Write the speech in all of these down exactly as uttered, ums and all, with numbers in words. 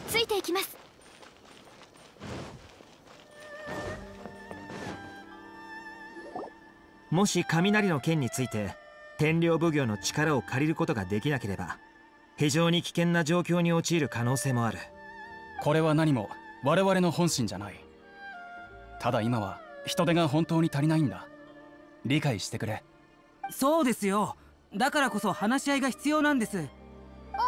ついていきます。 もし雷の剣について天領奉行の力を借りることができなければ非常に危険な状況に陥る可能性もある。 これは何も我々の本心じゃない。ただ今は人手が本当に足りないんだ。理解してくれ。 そうですよ。だからこそ話し合いが必要なんです。おーい、トーマー、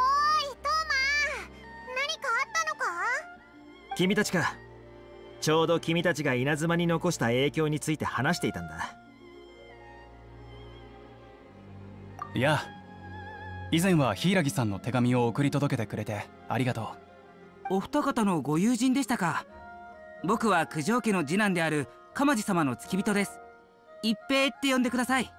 何かあったのか？ 君たちか。ちょうど君たちが稲妻に残した影響について話していたんだ。 いや、以前は柊さんの手紙を送り届けてくれてありがとう。お二方のご友人でしたか。僕は九条家の次男である鎌地様の付き人です。一平って呼んでください。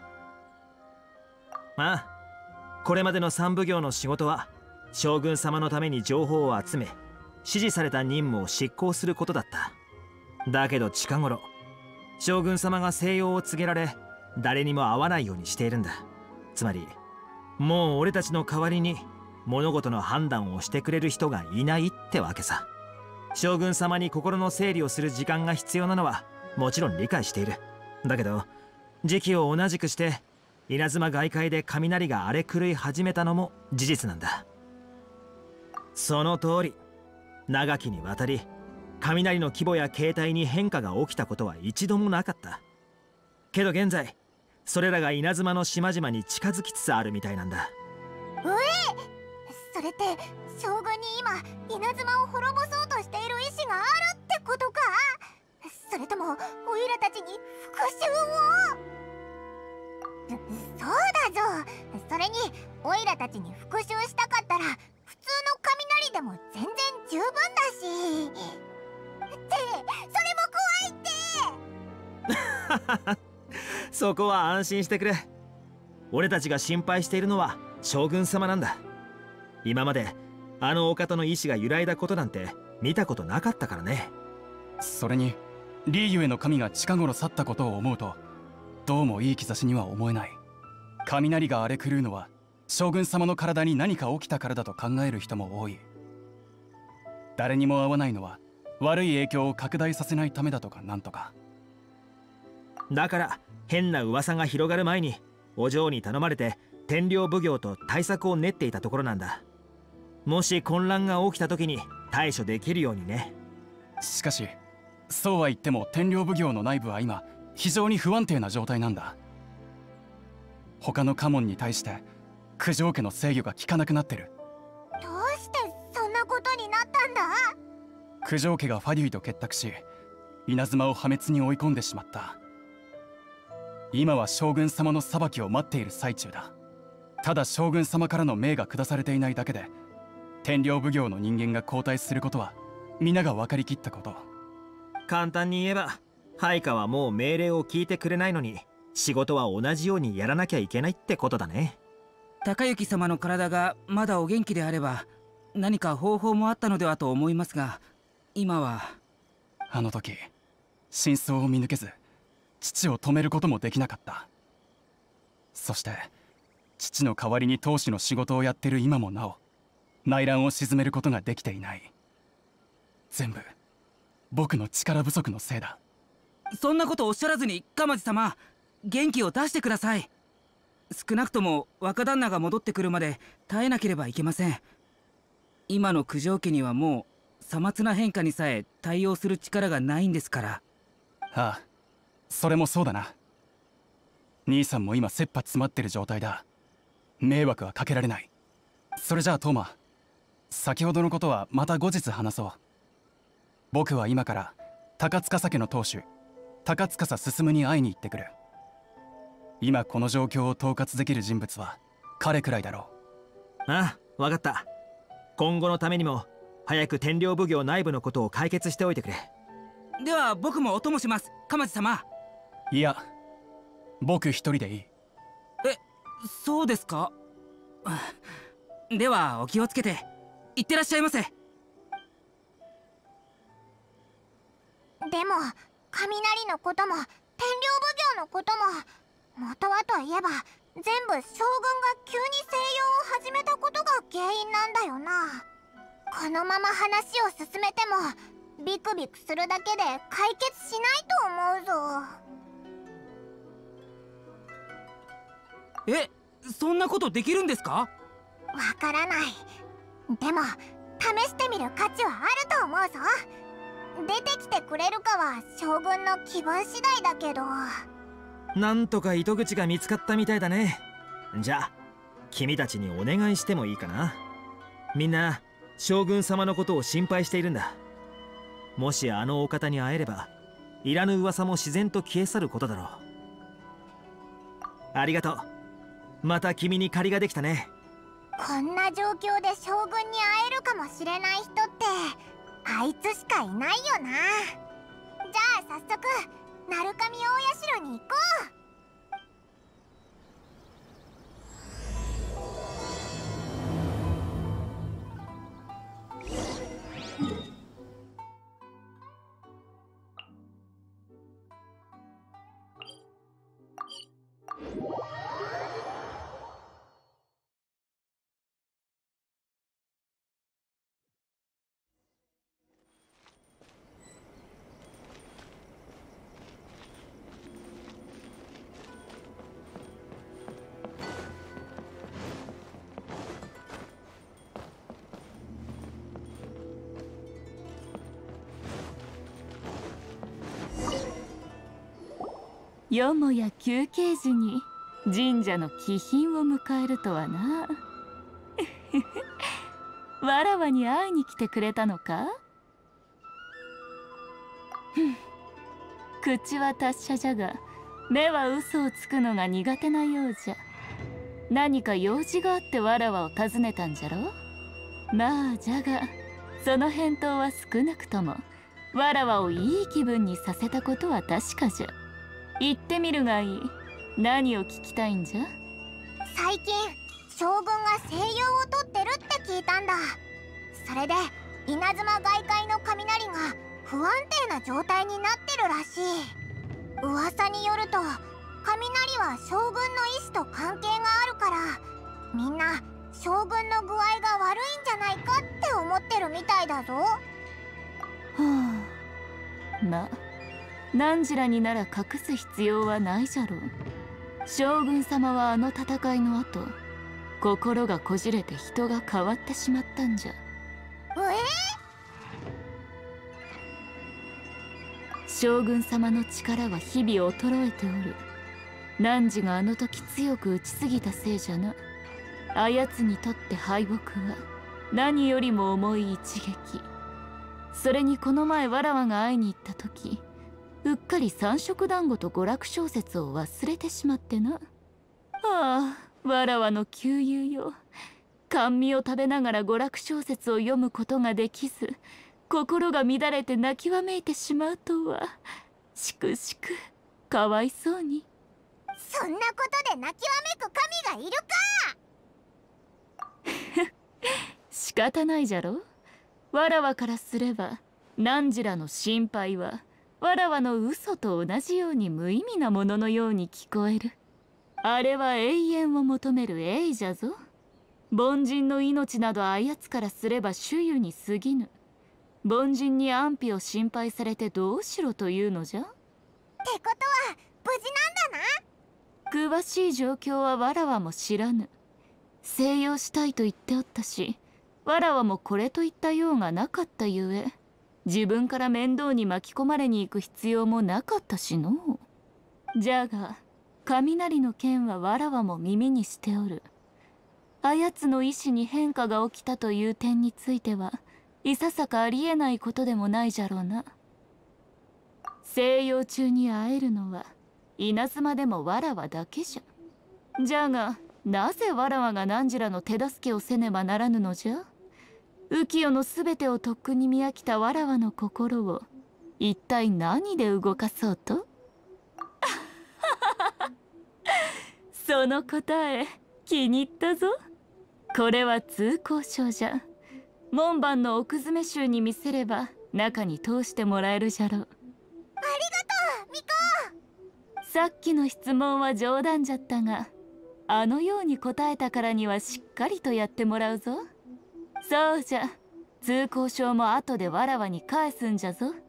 ああ、これまでの三奉行の仕事は将軍様のために情報を集め指示された任務を執行することだった。だけど近頃将軍様が静養を告げられ誰にも会わないようにしているんだ。つまりもう俺たちの代わりに物事の判断をしてくれる人がいないってわけさ。将軍様に心の整理をする時間が必要なのはもちろん理解している。だけど時期を同じくして稲妻外界で雷が荒れ狂い始めたのも事実なんだ。その通り長きにわたり雷の規模や形態に変化が起きたことは一度もなかった。けど現在それらが稲妻の島々に近づきつつあるみたいなんだ。 うえ、それって将軍に今稲妻を滅ぼそうとしている意志があるってことか？それともオイラたちに復讐を？そうだぞ。それにオイラたちに復讐したかったら普通の雷でも全然十分だし。ってそれも怖いってそこは安心してくれ。俺たちが心配しているのは将軍様なんだ。今まであのお方の意志が揺らいだことなんて見たことなかったからね。 それにリーユへの神が近頃去ったことを思うとどうもいい兆しには思えない。雷が荒れ狂うのは将軍様の体に何か起きたからだと考える人も多い。誰にも会わないのは悪い影響を拡大させないためだとかなんとか。 だから変な噂が広がる前にお嬢に頼まれて天領奉行と対策を練っていたところなんだ。もし混乱が起きた時に対処できるようにね。 しかしそうは言っても天領奉行の内部は今非常に不安定な状態なんだ。他の家紋に対して九条家の制御が効かなくなってる。 どうしてそんなことになったんだ？ 九条家がファデュイと結託し稲妻を破滅に追い込んでしまった。今は将軍様の裁きを待っている最中だ。ただ将軍様からの命が下されていないだけで天領奉行の人間が交代することは皆が分かりきったこと。 簡単に言えば配下はもう命令を聞いてくれないのに仕事は同じようにやらなきゃいけないってことだね。 高行様の体がまだお元気であれば何か方法もあったのではと思いますが、今は。 あの時真相を見抜けず父を止めることもできなかった。そして父の代わりに当主の仕事をやってる今もなお内乱を鎮めることができていない。全部僕の力不足のせいだ。 そんなことおっしゃらずに鎌地様、元気を出してください。少なくとも若旦那が戻ってくるまで耐えなければいけません。今の九条家にはもうさまつな変化にさえ対応する力がないんですから。 ああ、それもそうだな。兄さんも今切羽詰まってる状態だ。迷惑はかけられない。それじゃあトーマ、先ほどのことはまた後日話そう。僕は今から高司家の当主高司進に会いに行ってくる。今この状況を統括できる人物は彼くらいだろう。ああ、分かった。今後のためにも早く天領奉行内部のことを解決しておいてくれ。 では僕もお供します、鎌地様。 いや、僕一人でいい。 え、そうですか。ではお気をつけていってらっしゃいませ。 でも雷のことも天領奉行のことも元はといえば全部将軍が急に静養を始めたことが原因なんだよな。 このまま話を進めてもビクビクするだけで解決しないと思うぞ。 え、そんなことできるんですか？ わからない。でも試してみる価値はあると思うぞ。出てきてくれるかは将軍の気分次第だけど。 なんとか糸口が見つかったみたいだね。じゃあ君たちにお願いしてもいいかな。みんな将軍様のことを心配しているんだ。もしあのお方に会えればいらぬ噂も自然と消え去ることだろう。ありがとう。また君に借りができたね。 こんな状況で将軍に会えるかもしれない人ってあいつしかいないよな。じゃあ早速鳴神大社に行こう。 よもや休憩時に神社の貴賓を迎えるとはな。わらわに会いに来てくれたのか？口は達者じゃが目は嘘をつくのが苦手なようじゃ。何か用事があってわらわを訪ねたんじゃろ。まあじゃがその返答は少なくともわらわをいい気分にさせたことは確かじゃ。言ってみるがいい。何を聞きたいんじゃ？ 最近将軍が静養をとってるって聞いたんだ。それで稲妻外界の雷が不安定な状態になってるらしい。噂によると雷は将軍の意志と関係があるからみんな将軍の具合が悪いんじゃないかって思ってるみたいだぞ。はあ、まあ何らになら隠す必要はないじゃろう。将軍様はあの戦いの後心がこじれて人が変わってしまったんじゃ。 え将軍様の力は日々衰えておる。汝があの時強く打ちすぎたせいじゃな。あやつにとって敗北は何よりも重い一撃。それにこの前わらわが会いに行った時うっかり三色団子と娯楽小説を忘れてしまってな。ああ、わらわの旧友よ。甘味を食べながら娯楽小説を読むことができず心が乱れて泣きわめいてしまうとは。しくしくかわいそうに。 そんなことで泣きわめく神がいるか。 仕方ないじゃろ。わらわからすれば汝らの心配はわらわの嘘と同じように無意味なもののように聞こえる。あれは永遠を求める永じゃぞ。凡人の命などあやつからすれば主湯に過ぎぬ。凡人に安否を心配されてどうしろというのじゃ。ってことは無事なんだな。 詳しい状況はわらわも知らぬ。静養したいと言っておったしわらわもこれといった用がなかったゆえ自分から面倒に巻き込まれに行く必要もなかったしの。じゃが雷の件はわらわも耳にしておる。あやつの意志に変化が起きたという点についてはいささかありえないことでもないじゃろうな。静養中に会えるのは稲妻でもわらわだけじゃ。じゃがなぜわらわが汝らの手助けをせねばならぬのじゃ。浮世のすべてをとっくに見飽きたわらわの心を一体何で動かそうと？その答え気に入ったぞ。これは通行証じゃ。門番の奥詰衆に見せれば中に通してもらえるじゃろう。 ありがとうミコ。 さっきの質問は冗談じゃったがあのように答えたからにはしっかりとやってもらうぞ。そうじゃ、 通行証も後でわらわに返すんじゃぞ。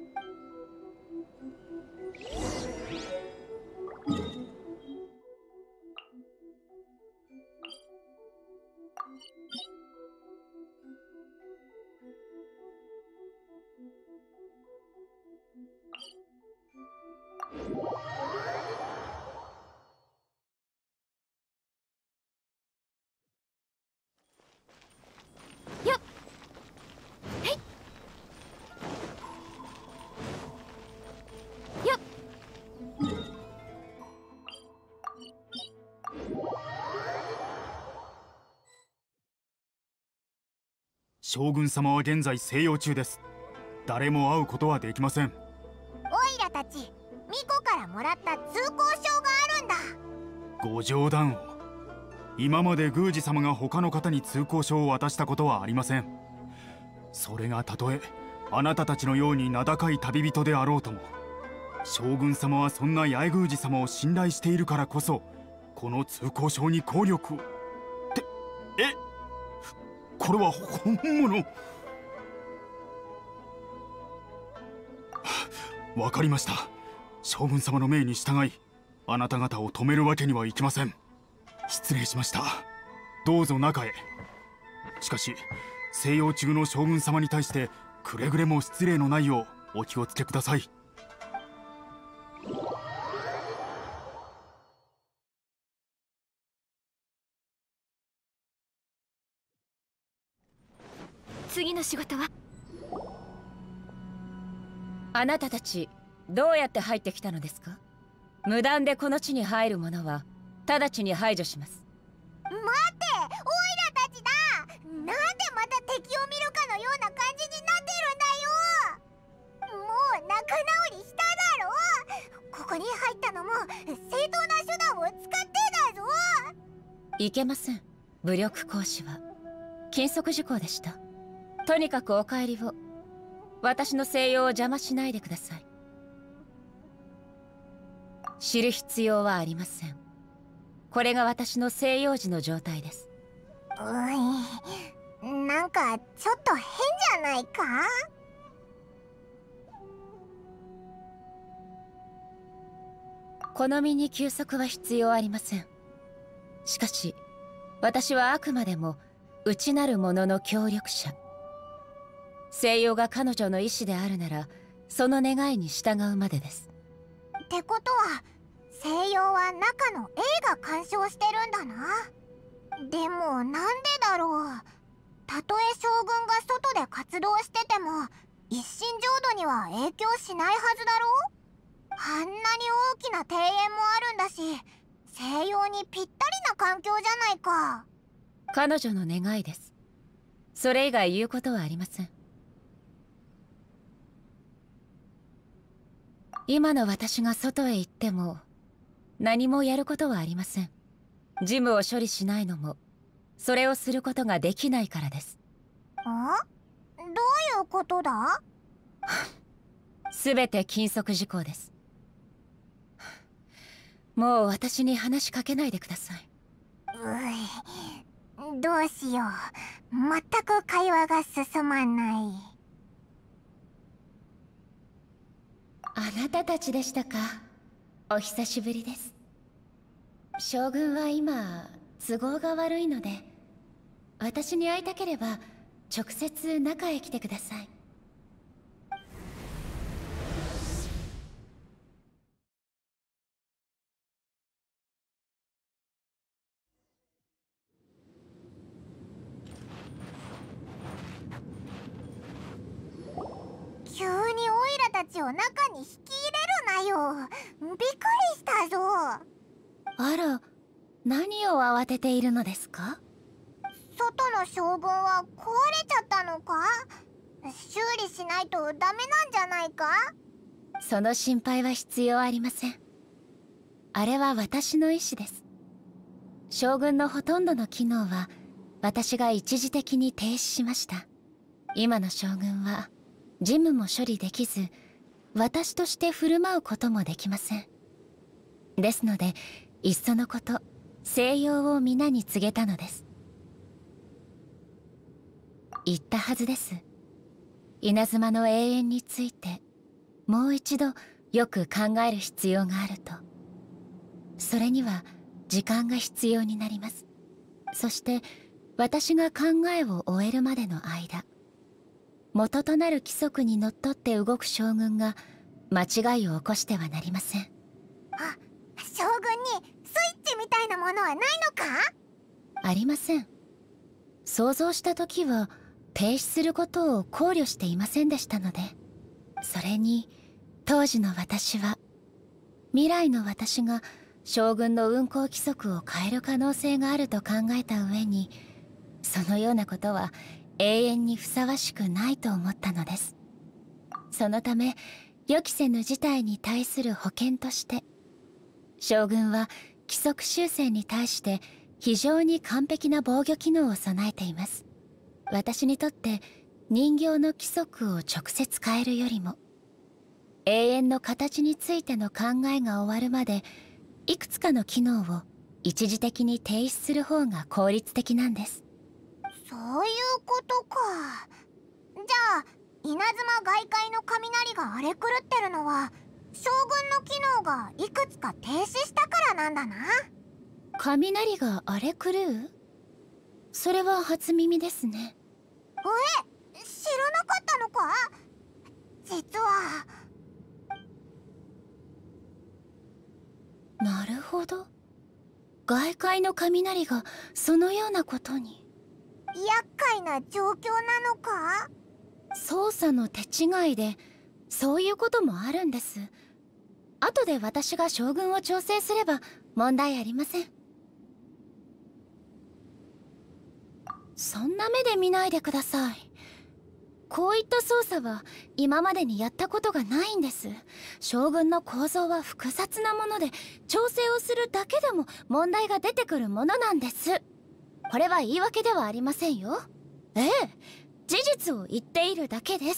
よっ、へい、よっ。 将軍様は現在静養中です。誰も会うことはできません。 オイラたち巫女からもらった通行証があるんだ。 ご冗談を。今まで宮司様が他の方に通行証を渡したことはありません。それがたとえあなたたちのように名高い旅人であろうとも、将軍様はそんな八重宮司様を信頼しているからこそ、この通行証に効力を。ってえこれは本物。わかりました。将軍様の命に従い、あなた方を止めるわけにはいきません。失礼しました。どうぞ中へ。しかし静養中の将軍様に対してくれぐれも失礼のないようお気をつけください。 次の仕事は？ あなたたちどうやって入ってきたのですか？無断でこの地に入る者は直ちに排除します。 待って、オイラたちだ。なんでまた敵を見るかのような感じになってるんだよ。もう仲直りしただろ。ここに入ったのも正当な手段を使ってだぞ。 いけません。武力行使は禁則事項でした。とにかくお帰りを。私の静養を邪魔しないでください。知る必要はありません。これが私の静養時の状態です。 うい、なんかちょっと変じゃないか？ この身に休息は必要ありません。しかし私はあくまでも内なる者の協力者。静養が彼女の意志であるなら、その願いに従うまでです。 ってことは静養は中の A が干渉してるんだな。でもなんでだろう。たとえ将軍が外で活動してても一身浄土には影響しないはずだろう。あんなに大きな庭園もあるんだし、静養にぴったりな環境じゃないか。 彼女の願いです。それ以外言うことはありません。今の私が外へ行っても何もやることはありません。事務を処理しないのもそれをすることができないからです。 あ？どういうことだ？ すべて禁則事項です。もう私に話しかけないでください。 うい、どうしよう。全く会話が進まない。 あなたたちでしたか。お久しぶりです。将軍は今都合が悪いので、私に会いたければ直接中へ来てください。 急にオイラたちを中に引き入れるなよ。びっくりしたぞ。 あら、何を慌てているのですか？ 外の将軍は壊れちゃったのか？修理しないとダメなんじゃないか？ その心配は必要ありません。あれは私の意志です。将軍のほとんどの機能は私が一時的に停止しました。今の将軍は事務も処理できず、私として振る舞うこともできません。ですので、いっそのこと静養を皆に告げたのです。 言ったはずです。稲妻の永遠についてもう一度よく考える必要があると。それには時間が必要になります。そして私が考えを終えるまでの間、元となる規則にのっとって動く将軍が間違いを起こしてはなりません。 あ、将軍にスイッチみたいなものはないのか？ ありません。想像した時は停止することを考慮していませんでしたので。それに当時の私は、未来の私が将軍の運行規則を変える可能性があると考えた上に、そのようなことは永遠にふさわしくないと思ったのです。そのため予期せぬ事態に対する保険として、将軍は規則修正に対して非常に完璧な防御機能を備えています。私にとって人形の規則を直接変えるよりも、永遠の形についての考えが終わるまでいくつかの機能を一時的に停止する方が効率的なんです。 そういうことか。じゃあ稲妻外界の雷が荒れ狂ってるのは将軍の機能がいくつか停止したからなんだな。 雷が荒れ狂う？それは初耳ですね。 え、知らなかったのか？実は。 なるほど。外界の雷がそのようなことに。 厄介な状況なのか？ 操作の手違いでそういうこともあるんです。後で私が将軍を調整すれば問題ありません。そんな目で見ないでください。こういった操作は今までにやったことがないんです。将軍の構造は複雑なもので、調整をするだけでも問題が出てくるものなんです。これは言い訳ではありませんよ。ええ、事実を言っているだけです。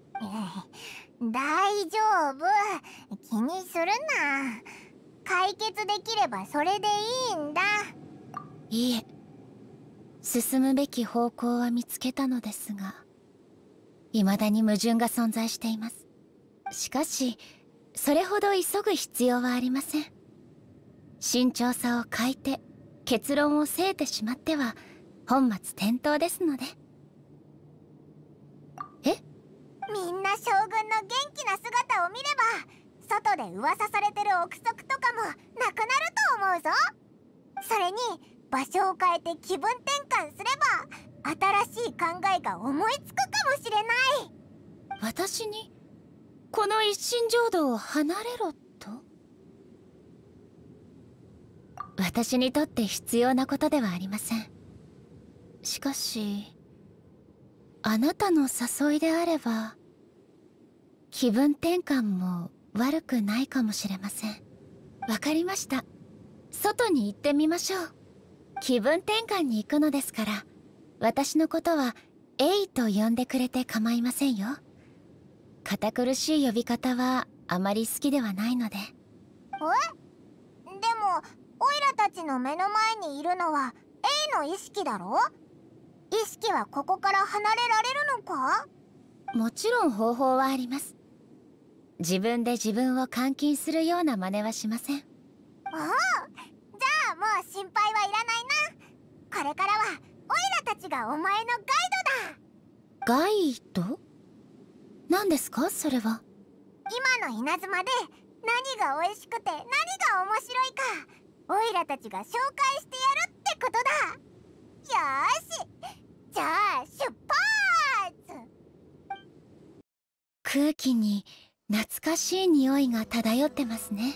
大丈夫、気にするな。解決できればそれでいいんだ。 いいえ、進むべき方向は見つけたのですが、未だに矛盾が存在しています。しかしそれほど急ぐ必要はありません。慎重さを欠いて結論をせいてしまっては本末転倒ですので。え？ みんな将軍の元気な姿を見れば、外で噂されてる憶測とかもなくなると思うぞ。それに場所を変えて気分転換すれば新しい考えが思いつくかもしれない。 私にこの一心浄土を離れろと？私にとって必要なことではありません。しかしあなたの誘いであれば気分転換も悪くないかもしれません。わかりました。外に行ってみましょう。気分転換に行くのですから、私のことはエイと呼んでくれて構いませんよ。堅苦しい呼び方はあまり好きではないので。え？ でもオイラたちの目の前にいるのはエイの意識だろ？意識はここから離れられるのか？ もちろん方法はあります。自分で自分を監禁するような真似はしません。 おお、じゃあもう心配はいらないな。これからはオイラたちがお前のガイドだ。 ガイド？何ですかそれは？ 今の稲妻で何が美味しくて何が面白いかオイラたちが紹介してやるってことだ。よーし、じゃあ出発。 空気に懐かしい匂いが漂ってますね。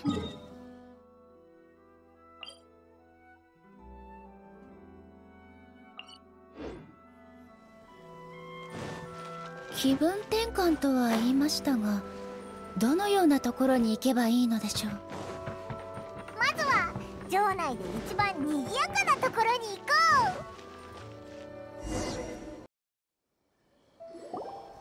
気分転換とは言いましたが、どのようなところに行けばいいのでしょう。 まずは城内で一番賑やかなところに行こう。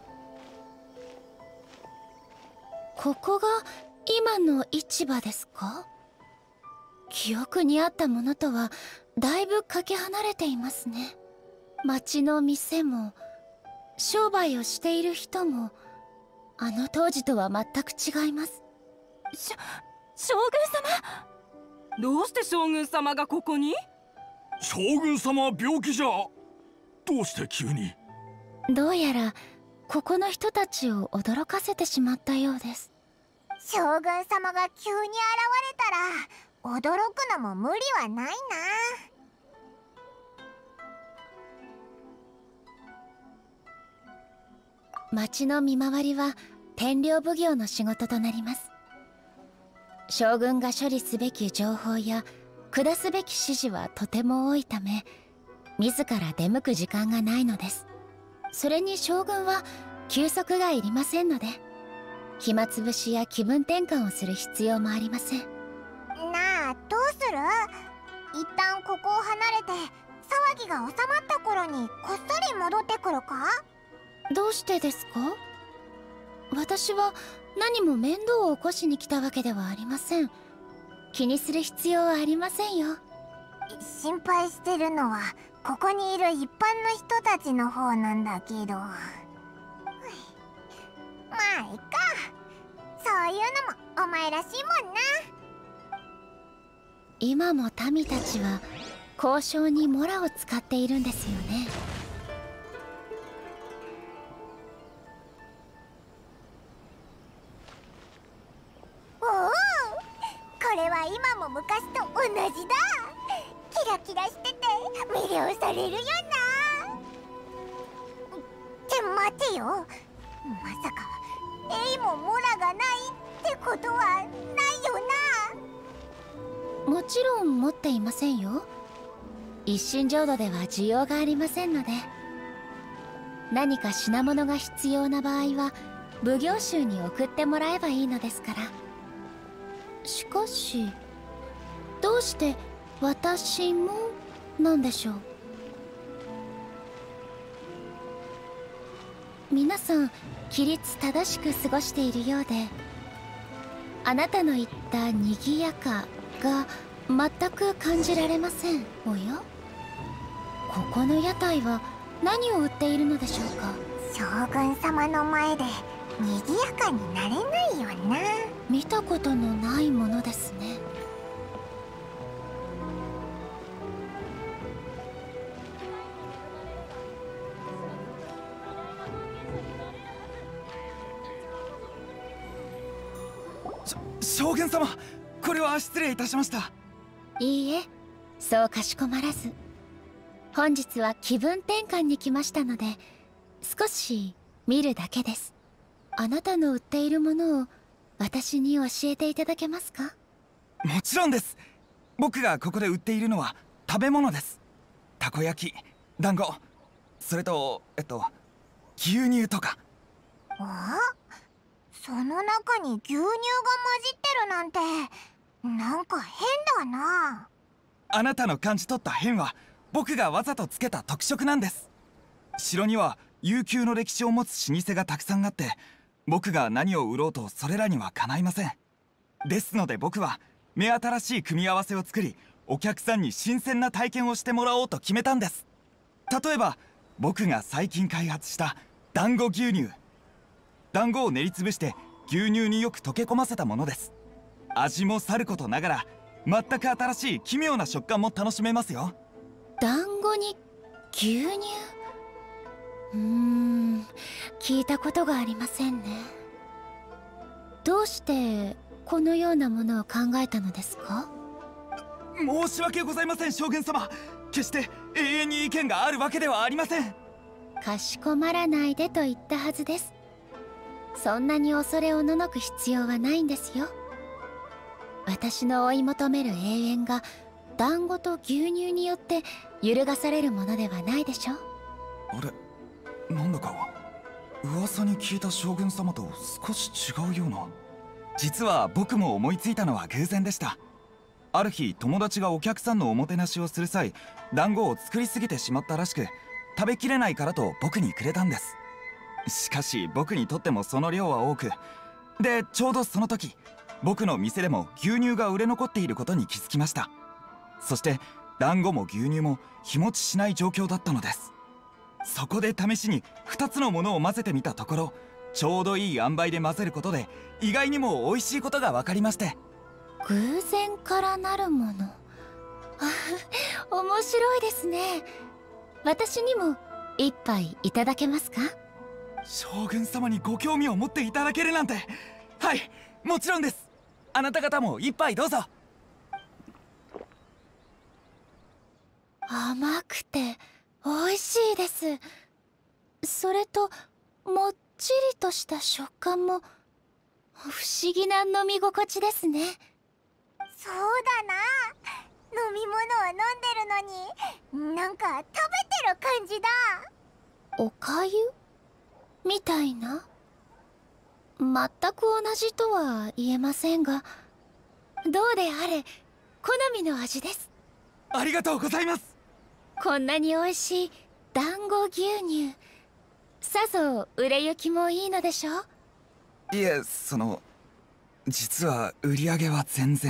ここが今の市場ですか？記憶にあったものとはだいぶかけ離れていますね。町の店も商売をしている人もあの当時とは全く違います。 しょ将軍様、どうして将軍様がここに？ 将軍様は病気じゃ。どうして急に？ どうやらここの人たちを驚かせてしまったようです。 将軍様が急に現れたら驚くのも無理はないな。 町の見回りは天領奉行の仕事となります。将軍が処理すべき情報や下すべき指示はとても多いため、自ら出向く時間がないのです。それに将軍は休息がいりませんので、暇つぶしや気分転換をする必要もありません。 なあ、どうする？一旦ここを離れて騒ぎが収まった頃にこっそり戻ってくるか？ どうしてですか？私は何も面倒を起こしに来たわけではありません。気にする必要はありませんよ。 心配してるのはここにいる一般の人たちの方なんだけど、まあいいか。そういうのもお前らしいもんな。 今も民たちは交渉にモラを使っているんですよね。 おお、これは今も昔と同じだ。キラキラしてて魅了されるよな。って待てよ、まさかエイもモラがないってことはないよな。もちろん持っていませんよ。一身浄土では需要がありませんので、何か品物が必要な場合は奉行衆に送ってもらえばいいのですから。しかしどうして私もなんでしょう。皆さん規律正しく過ごしているようで、あなたの言ったにぎやかが全く感じられません。おや、ここの屋台は何を売っているのでしょうか。 将軍様の前でにぎやかになれないよな。 見たことのないものですね。 将軍様、これは失礼いたしました。 いいえ、そうかしこまらず。本日は気分転換に来ましたので、少し見るだけです。あなたの売っているものを私に教えていただけますか？ もちろんです。僕がここで売っているのは食べ物です。たこ焼き、団子、それとえっと牛乳とか。 あ、その中に牛乳が混じってるなんてなんか変だな。 あなたの感じ取った変は僕がわざとつけた特色なんです。城には悠久の歴史を持つ老舗がたくさんあって、僕が何を売ろうとそれらにはかないません。ですので僕は目新しい組み合わせを作り、お客さんに新鮮な体験をしてもらおうと決めたんです。例えば僕が最近開発した団子牛乳。団子を練りつぶして牛乳によく溶け込ませたものです。味もさることながら全く新しい奇妙な食感も楽しめますよ。 団子に牛乳、うーん、聞いたことがありませんね。どうしてこのようなものを考えたのですか？ 申し訳ございません将軍様。決して永遠に意見があるわけではありません。 かしこまらないでと言ったはずです。そんなに恐れおののく必要はないんですよ。私の追い求める永遠が団子と牛乳によって揺るがされるものではないでしょう。 あれ、なんだか噂に聞いた将軍様と少し違うような。実は僕も思いついたのは偶然でした。ある日友達がお客さんのおもてなしをする際、団子を作りすぎてしまったらしく、食べきれないからと僕にくれたんです。しかし僕にとってもその量は多くで、ちょうどその時僕の店でも牛乳が売れ残っていることに気づきました。そして団子も牛乳も日持ちしない状況だったのです。 そこで試しにふたつのものを混ぜてみたところ、ちょうどいい塩梅で混ぜることで意外にも美味しいことが分かりまして。 偶然からなるもの。あ、面白いですね。私にも一杯いただけますか？ 将軍様にご興味を持っていただけるなんて。はい、もちろんです。あなた方も一杯どうぞ。 甘くて美味しいです。それともっちりとした食感も不思議な飲み心地ですね。 そうだな、飲み物は飲んでるのになんか食べてる感じだ。 おかゆみたいな。全く同じとは言えませんが、どうであれ好みの味です。 ありがとうございます。 こんなに美味しい団子牛乳、さぞ売れ行きもいいのでしょう？ いえ、その実は売り上げは全然。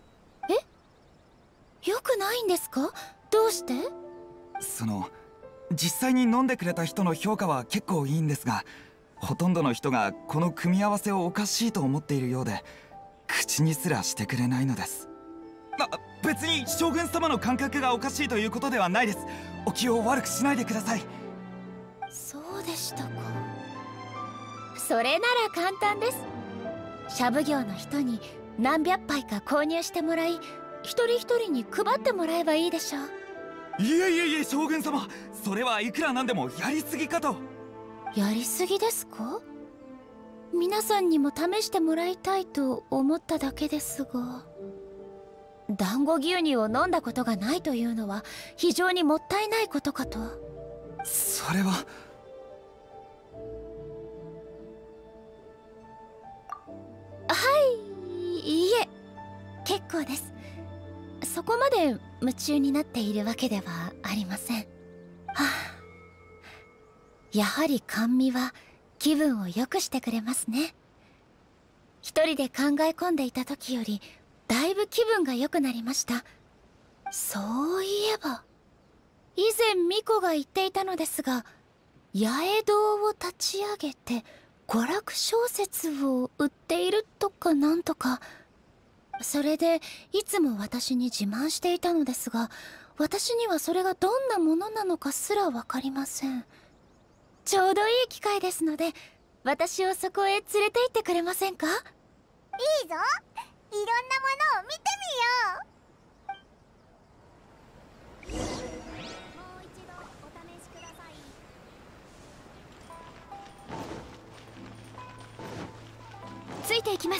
え？よくないんですか？どうして？ その実際に飲んでくれた人の評価は結構いいんですが、ほとんどの人がこの組み合わせをおかしいと思っているようで、口にすらしてくれないのです。あ、別に将軍様の感覚がおかしいということではないです。お気を悪くしないでください。 そうでしたか。それなら簡単です。シャブ業の人に何百杯か購入してもらい、一人一人に配ってもらえばいいでしょう。 いえいえいえ、将軍様、それはいくらなんでもやりすぎかと。 やりすぎですか？皆さんにも試してもらいたいと思っただけですが。団子牛乳を飲んだことがないというのは非常にもったいないことかと。 それは。 はい、いいえ、結構です。そこまで夢中になっているわけではありません。はあ、やはり甘味は気分を良くしてくれますね。一人で考え込んでいた時よりだいぶ気分が良くなりました。そういえば以前巫女が言っていたのですが、八重堂を立ち上げて娯楽小説を売っているとかなんとか。それでいつも私に自慢していたのですが、私にはそれがどんなものなのかすら分かりません。ちょうどいい機会ですので、私をそこへ連れて行ってくれませんか？いいぞ、 いろんなものを見てみよう。もう一度お試しください。 ついていきます。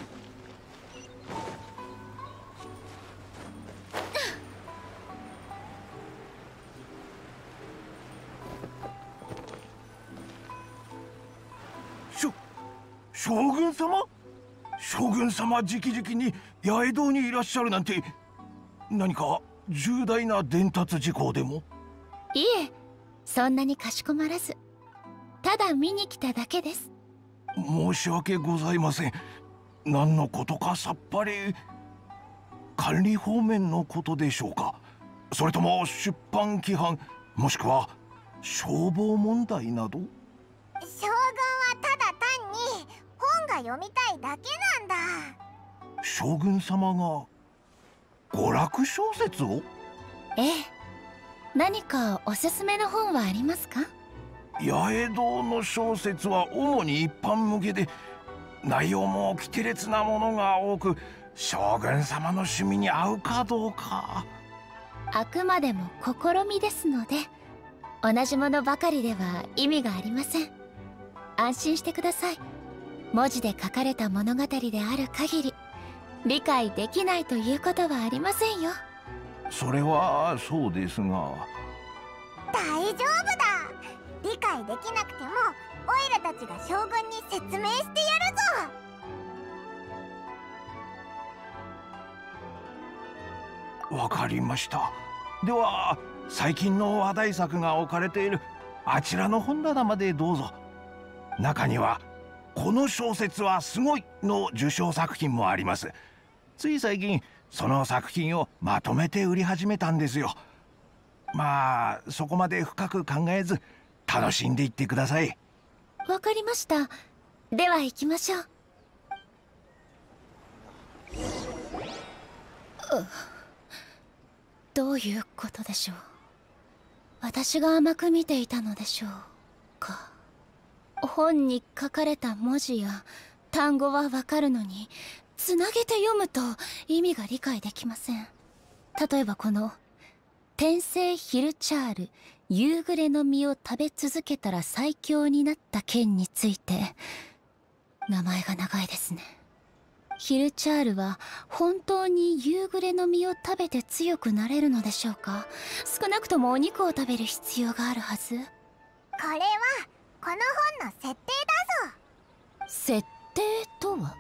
しょ将軍様？将軍様直々に八重堂にいらっしゃるなんて、何か重大な伝達事項でも？ いえ、そんなにかしこまらず、ただ見に来ただけです。 申し訳ございません。何のことかさっぱり。管理方面のことでしょうか？それとも出版規範、もしくは消防問題など？ 将軍はただ単に本が読みたいだけなんだ。 将軍様が娯楽小説を？ ええ。何かおすすめの本はありますか？ 八重堂の小説は主に一般向けで、内容も奇て烈なものが多く、将軍様の趣味に合うかどうか。 あくまでも試みですので、同じものばかりでは意味がありません。安心してください。文字で書かれた物語である限り、理解できないということはありませんよ。 それはそうですが。 大丈夫だ。理解できなくてもオイラたちが将軍に説明してやるぞ。 わかりました。では最近の話題作が置かれているあちらの本棚までどうぞ。中には「この小説はすごい」の受賞作品もあります。つい最近その作品をまとめて売り始めたんですよ。 まあそこまで深く考えず楽しんでいってください。 わかりました。では行きましょう。うどういうことでしょう。私が甘く見ていたのでしょうか。本に書かれた文字や単語はわかるのに、つなげて読むと意味が理解できません。例えばこの「天聖ヒルチャール、夕暮れの実を食べ続けたら最強になった剣」について、名前が長いですね。ヒルチャールは本当に夕暮れの実を食べて強くなれるのでしょうか。少なくともお肉を食べる必要があるはず。 これはこの本の設定だぞ。 設定とは？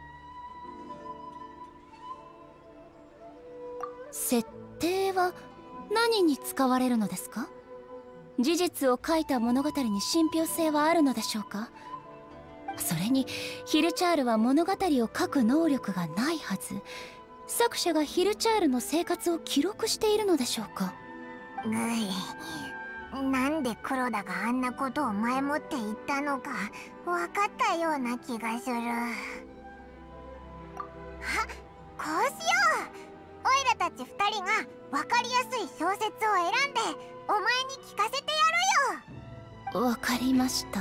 設定は何に使われるのですか？事実を書いた物語に信憑性はあるのでしょうか？それにヒルチャールは物語を書く能力がないはず。作者がヒルチャールの生活を記録しているのでしょうか？ ぐい、なんで黒田があんなことを前もって言ったのか分かったような気がする。あ、こうしよう。オイラたちふたりが分かりやすい小説を選んでお前に聞かせてやるよ。 わかりました。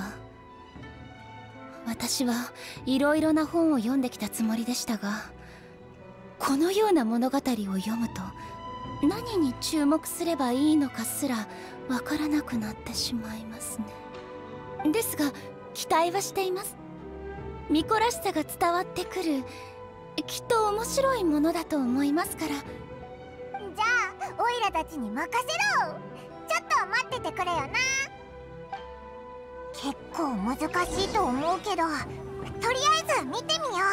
私はいろいろな本を読んできたつもりでしたが、このような物語を読むと何に注目すればいいのかすらわからなくなってしまいますね。ですが期待はしています。巫女らしさが伝わってくる、きっと面白いものだと思いますから。 じゃあオイラたちに任せろ。ちょっと待っててくれよな。結構難しいと思うけど、とりあえず見てみよ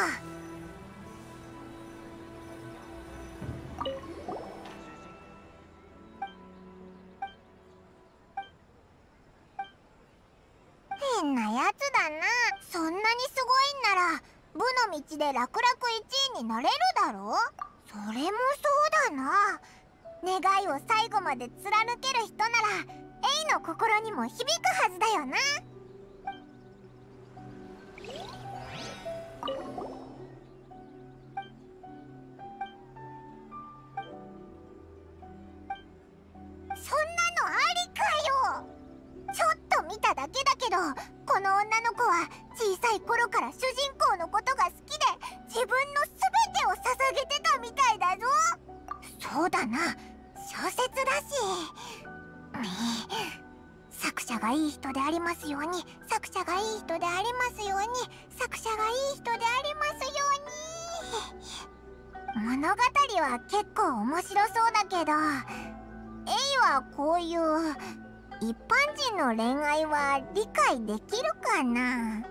う。変なやつだな。そんなにすごいんなら部の道で楽々いちいになれるだろう。それもそうだな。願いを最後まで貫ける人ならエイの心にも響くはずだよな。そんなのありかよ。ちょっと見ただけだけど、この女の子は小さい頃から主人公のことが好きで自分の全てを捧げてたみたいだぞ。そうだな、小説だし。作者がいい人でありますように、作者がいい人でありますように、作者がいい人でありますように。物語は結構面白そうだけど、エイはこういう一般人の恋愛は理解できるかな。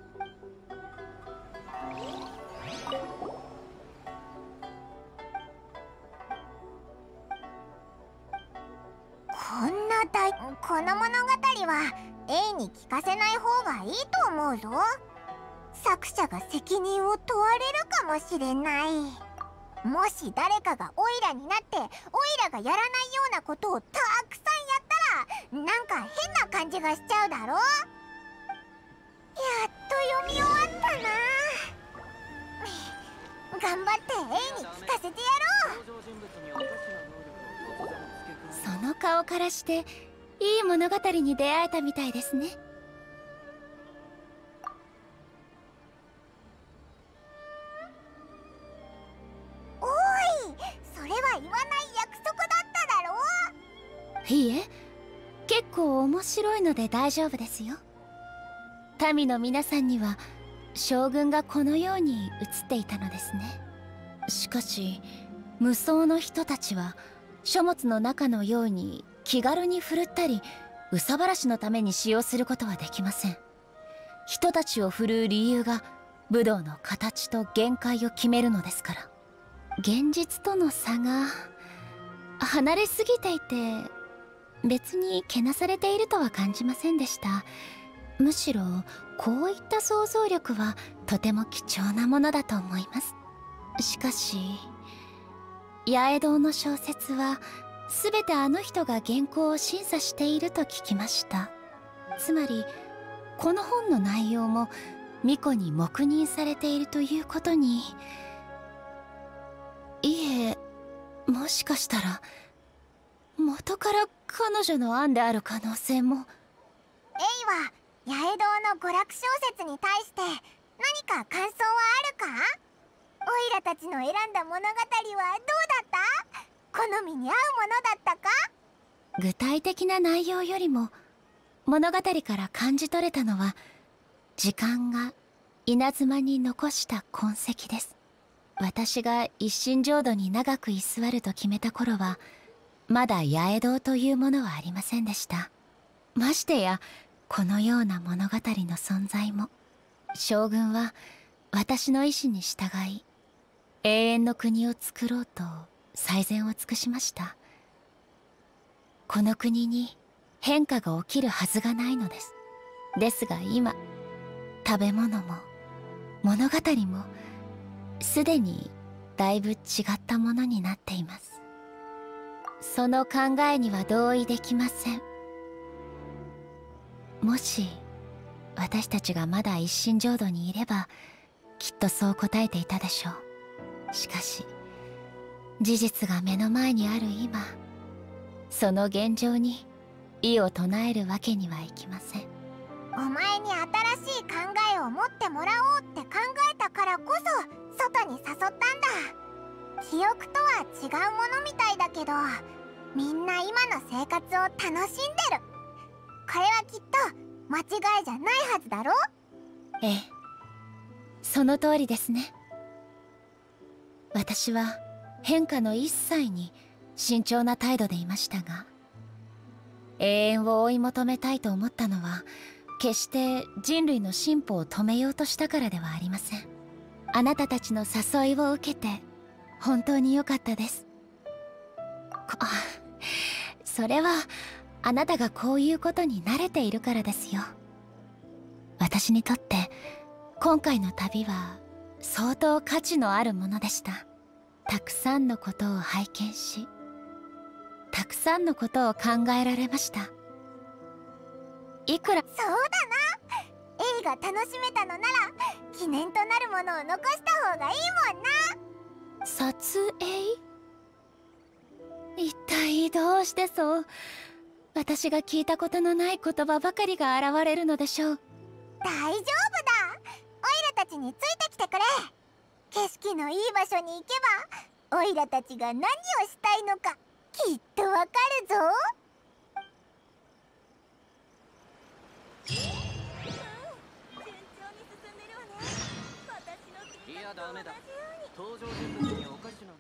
こんな大この物語はエイに聞かせない方がいいと思うぞ。作者が責任を問われるかもしれない。もし誰かがオイラになってオイラがやらないようなことをたくさんやったらなんか変な感じがしちゃうだろ。やっと読み終わったな。頑張ってエイに聞かせてやろう。 その顔からしていい物語に出会えたみたいですね。 おい、それは言わない約束だっただろ。 いいえ、結構面白いので大丈夫ですよ。民の皆さんには将軍がこのように映っていたのですね。しかし無双の人たちは書物の中のように気軽に振るったり憂さ晴らしのために使用することはできません。人たちを振るう理由が武道の形と限界を決めるのですから。現実との差が離れすぎていて別にけなされているとは感じませんでした。むしろこういった想像力はとても貴重なものだと思います。しかし八重堂の小説は全てあの人が原稿を審査していると聞きました。つまりこの本の内容も巫女に黙認されているということに。いえ、もしかしたら元から彼女の案である可能性も。 エイは八重堂の娯楽小説に対して何か感想はあるか？オイラたちの選んだ物語はどうだった？好みに合うものだったか？ 具体的な内容よりも物語から感じ取れたのは時間が稲妻に残した痕跡です。私が一身浄土に長く居座ると決めた頃はまだ八重堂というものはありませんでした。ましてやこのような物語の存在も。将軍は私の意志に従い永遠の国を作ろうと最善を尽くしました。この国に変化が起きるはずがないのです。ですが今食べ物も物語もすでにだいぶ違ったものになっています。その考えには同意できません。もし私たちがまだ一身浄土にいればきっとそう答えていたでしょう。しかし事実が目の前にある今、その現状に異を唱えるわけにはいきません。 お前に新しい考えを持ってもらおうって考えたからこそ外に誘ったんだ。記憶とは違うものみたいだけどみんな今の生活を楽しんでる。これはきっと間違いじゃないはずだろ？ ええ、その通りですね。私は変化の一切に慎重な態度でいましたが、永遠を追い求めたいと思ったのは決して人類の進歩を止めようとしたからではありません。あなたたちの誘いを受けて本当に良かったです。あ、それはあなたがこういうことに慣れているからですよ。私にとって今回の旅は相当価値のあるものでした。たくさんのことを拝見し、たくさんのことを考えられました。いくらそうだな、映画楽しめたのなら記念となるものを残した方がいいもんな。 撮影？一体どうしてそう私が聞いたことのない言葉ばかりが現れるのでしょう。 大丈夫だ、オイラたちについてきてくれ。景色のいい場所に行けばオイラたちが何をしたいのかきっとわかるぞ。 いやダメだ、登場人物におかしなの。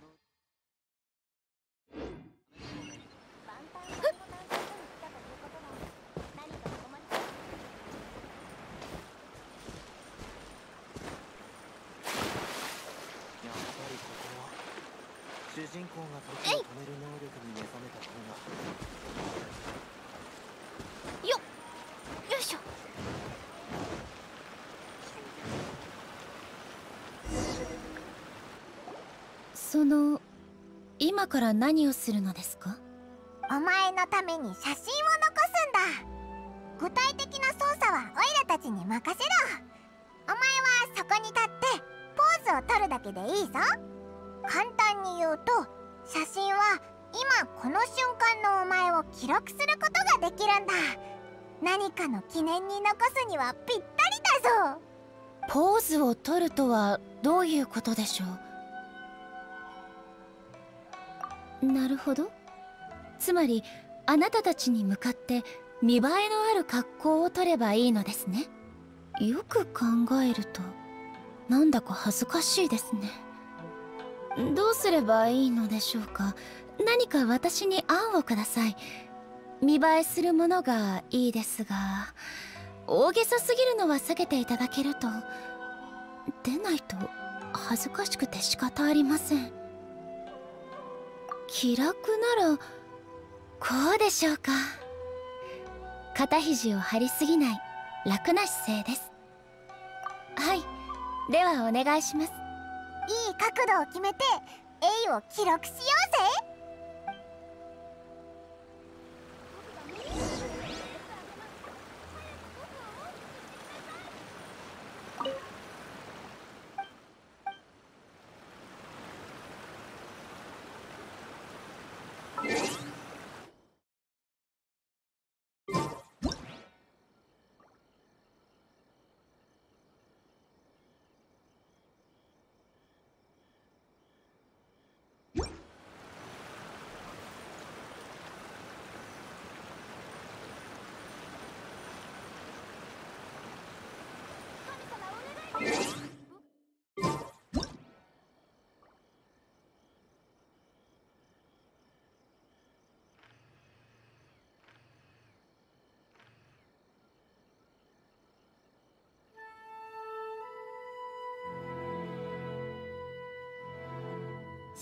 主人公が時を止める能力に目覚めた子が。 よっ、よいしょ。その今から何をするのですか？ お前のために写真を残すんだ。具体的な操作はオイラたちに任せろ。お前はそこに立ってポーズを取るだけでいいぞ。簡単に言うと写真は今この瞬間のお前を記録することができるんだ。何かの記念に残すにはぴったりだぞ。 ポーズを取るとはどういうことでしょう？なるほど。つまりあなたたちに向かって見栄えのある格好を取ればいいのですね。よく考えるとなんだか恥ずかしいですね。どうすればいいのでしょうか。何か私に案をください。見栄えするものがいいですが、大げさすぎるのは避けていただけると。でないと恥ずかしくて仕方ありません。気楽ならこうでしょうか。肩肘を張りすぎない楽な姿勢です。はい、ではお願いします。 いい角度を決めて エー を記録しようぜ。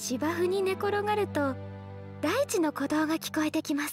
芝生に寝転がると大地の鼓動が聞こえてきます。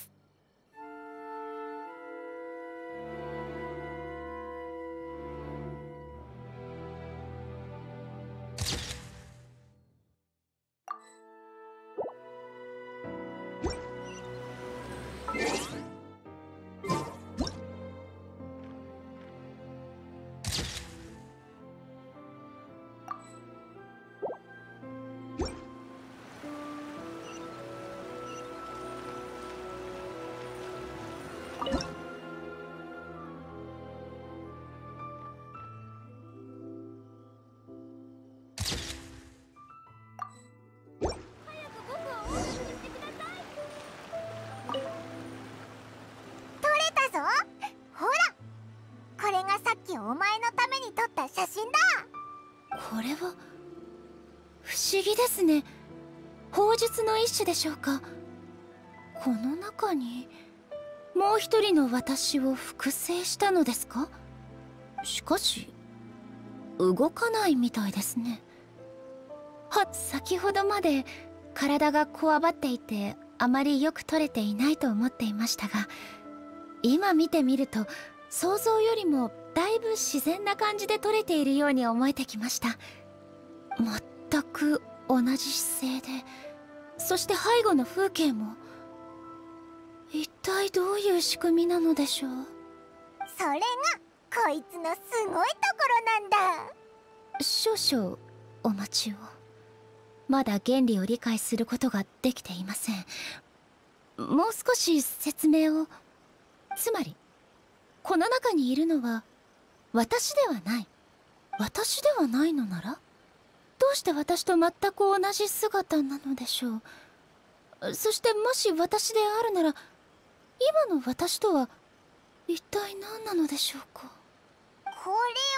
お前のために撮った写真だ。 これは不思議ですね。砲術の一種でしょうか。この中にもう一人の私を複製したのですか。しかし動かないみたいですね。は先ほどまで体がこわばっていてあまりよく撮れていないと思っていましたが、今見てみると想像よりもだいぶ自然な感じで撮れているように思えてきました。全く同じ姿勢で、そして背後の風景も一体どういう仕組みなのでしょう。 それがこいつのすごいところなんだ。 少々お待ちを。まだ原理を理解することができていません。もう少し説明を。つまりこの中にいるのは私ではない。私ではないのならどうして私と全く同じ姿なのでしょう。そしてもし私であるなら今の私とは一体何なのでしょうか。 こ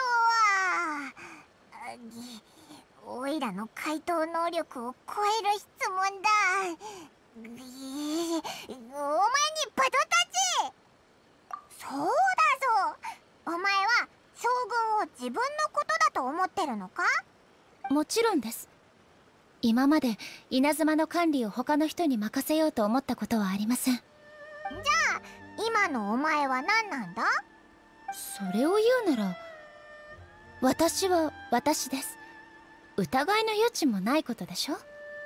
れはおいらの回答能力を超える質問だ。お前にバトタチ。そうだぞ。お前は将軍を自分のことだと思ってるのか。 もちろんです。今まで稲妻の管理を他の人に任せようと思ったことはありません。じゃあ今のお前は何なんだ。 それを言うなら私は私です。疑いの余地もないことでしょ。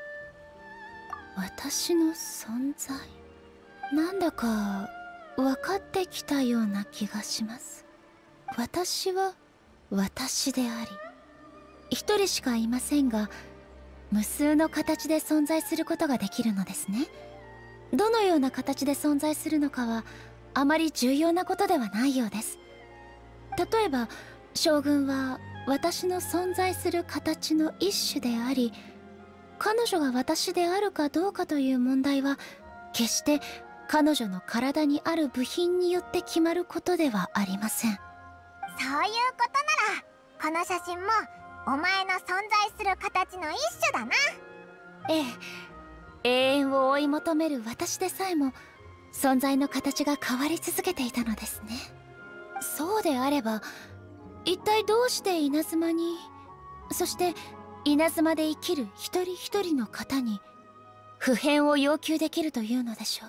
私の存在なんだか分かってきたような気がします。私は私であり一人しかいませんが、無数の形で存在することができるのですね。どのような形で存在するのかはあまり重要なことではないようです。例えば将軍は私の存在する形の一種であり、彼女が私であるかどうかという問題は決して彼女の体にある部品によって決まることではありません。 そういうことならこの写真もお前の存在する形の一種だな。 ええ、永遠を追い求める私でさえも存在の形が変わり続けていたのですね。そうであれば一体どうして稲妻に、そして稲妻で生きる一人一人の方に普遍を要求できるというのでしょう。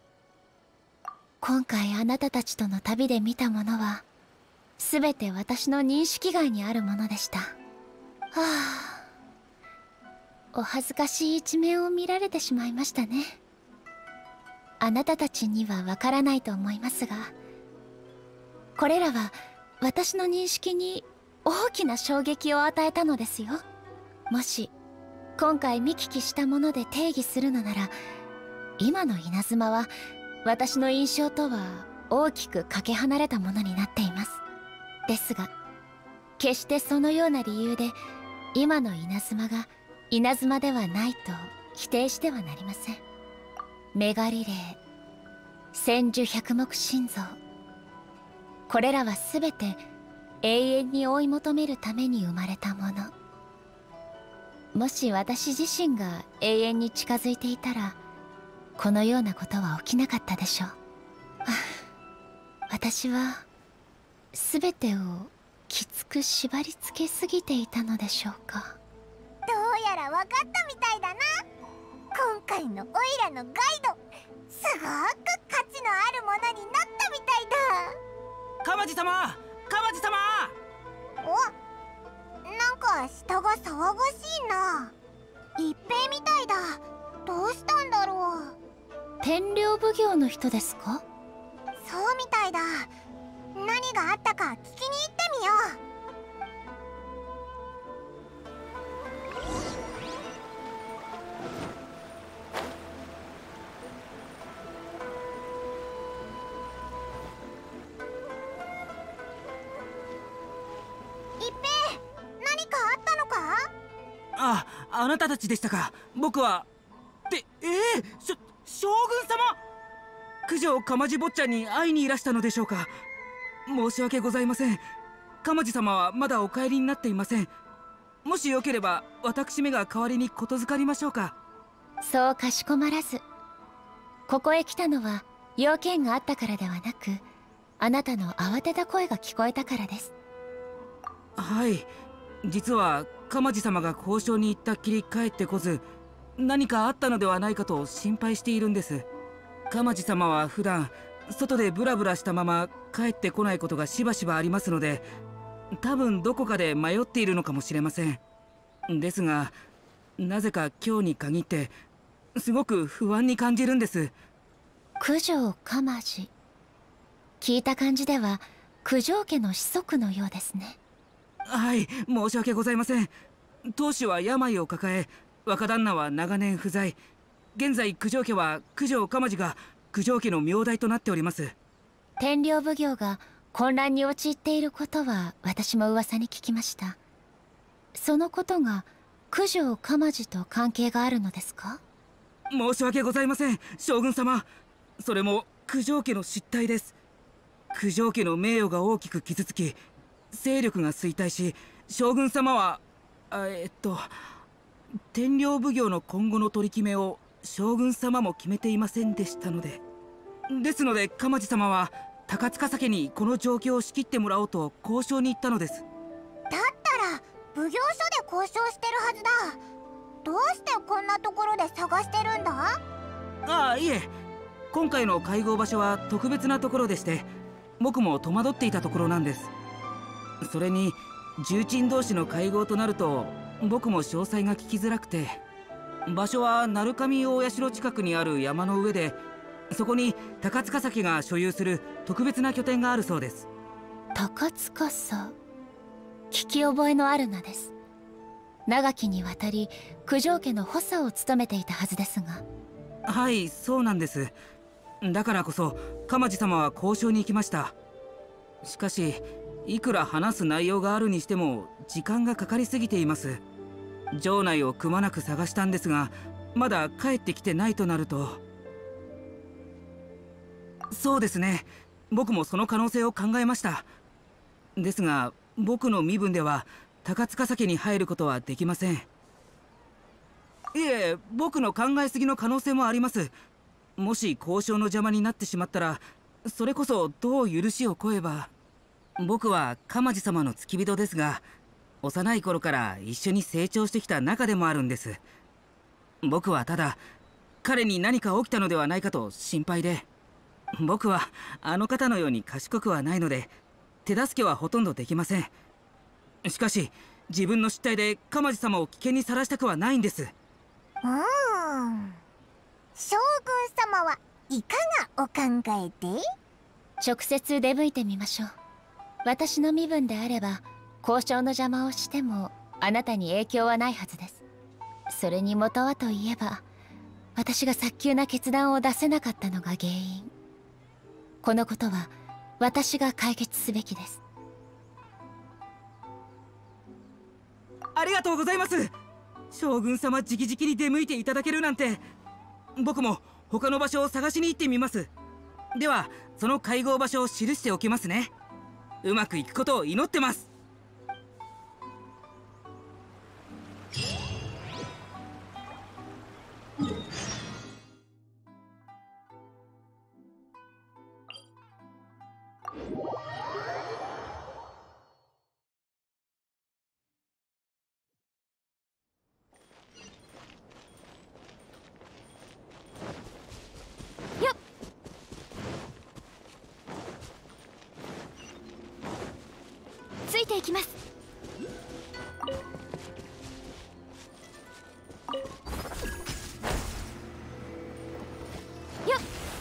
今回あなたたちとの旅で見たものは全て私の認識外にあるものでした。はあ、お恥ずかしい一面を見られてしまいましたね。あなたたちにはわからないと思いますが、これらは私の認識に大きな衝撃を与えたのですよ。もし今回見聞きしたもので定義するのなら、今の稲妻は私の印象とは大きくかけ離れたものになっています。ですが決してそのような理由で今の稲妻が稲妻ではないと否定してはなりません。メガリレー、千手百目心臓、これらは全て永遠に追い求めるために生まれたもの。もし私自身が永遠に近づいていたらこのようなことは起きなかったでしょう。私は全てをきつく縛り付けすぎていたのでしょうか。 どうやら分かったみたいだな。今回のオイラのガイド、すごく価値のあるものになったみたいだ。 鎌地様、鎌地様。 お、なんか下が騒がしいな。一平みたいだ。どうしたんだろう。 天領奉行の人ですか？ そうみたいだ。何があったか聞きに行ってみよう。 あ、あなたたちでしたか。僕はってええー、しょ将軍様。九条鎌地坊ちゃんに会いにいらしたのでしょうか。申し訳ございません。鎌地様はまだお帰りになっていません。もしよければ私めが代わりにことづかりましょうか。 そうかしこまらず。ここへ来たのは用件があったからではなく、あなたの慌てた声が聞こえたからです。 はい、実は鎌地様が交渉に行ったっきり帰ってこず、何かあったのではないかと心配しているんです。鎌地様は普段外でブラブラしたまま帰ってこないことがしばしばありますので、多分どこかで迷っているのかもしれません。ですがなぜか今日に限ってすごく不安に感じるんです。 九条鎌地、聞いた感じでは九条家の子息のようですね。 はい、申し訳ございません。当主は病を抱え、若旦那は長年不在。現在九条家は九条鎌地が九条家の名代となっております。 天領奉行が混乱に陥っていることは私も噂に聞きました。そのことが九条鎌地と関係があるのですか？ 申し訳ございません、将軍様。それも九条家の失態です。九条家の名誉が大きく傷つき、勢力が衰退し、将軍様はあえっと天領奉行の今後の取り決めを将軍様も決めていませんでしたので、ですので鎌地様は高塚家にこの状況を仕切ってもらおうと交渉に行ったのです。 だったら奉行所で交渉してるはずだ。どうしてこんなところで探してるんだ？ ああ、いえ、今回の会合場所は特別なところでして、僕も戸惑っていたところなんです。それに重鎮同士の会合となると僕も詳細が聞きづらくて、場所は鳴上大社近くにある山の上で、そこに高塚家が所有する特別な拠点があるそうです。 高塚さ、聞き覚えのある名です。長きにわたり九条家の補佐を務めていたはずですが。 はい、そうなんです。だからこそ鎌地様は交渉に行きました。しかしいくら話す内容があるにしても時間がかかりすぎています。城内をくまなく探したんですが、まだ帰ってきてないとなると。そうですね、僕もその可能性を考えました。ですが僕の身分では高塚家に入ることはできません。いえ、僕の考えすぎの可能性もあります。もし交渉の邪魔になってしまったら、それこそどう許しを請えば。僕は鎌地様の付き人ですが、幼い頃から一緒に成長してきた仲でもあるんです。僕はただ彼に何か起きたのではないかと心配で、僕はあの方のように賢くはないので手助けはほとんどできません。しかし自分の失態で鎌地様を危険にさらしたくはないんです。 うーん、将軍様はいかがお考えで？ 直接出向いてみましょう。私の身分であれば交渉の邪魔をしてもあなたに影響はないはずです。それに元はといえば、私が早急な決断を出せなかったのが原因。このことは私が解決すべきです。 ありがとうございます。将軍様直々に出向いていただけるなんて。僕も他の場所を探しに行ってみます。ではその会合場所を記しておきますね。うまくいくことを祈ってます。 ついていきます。よっ。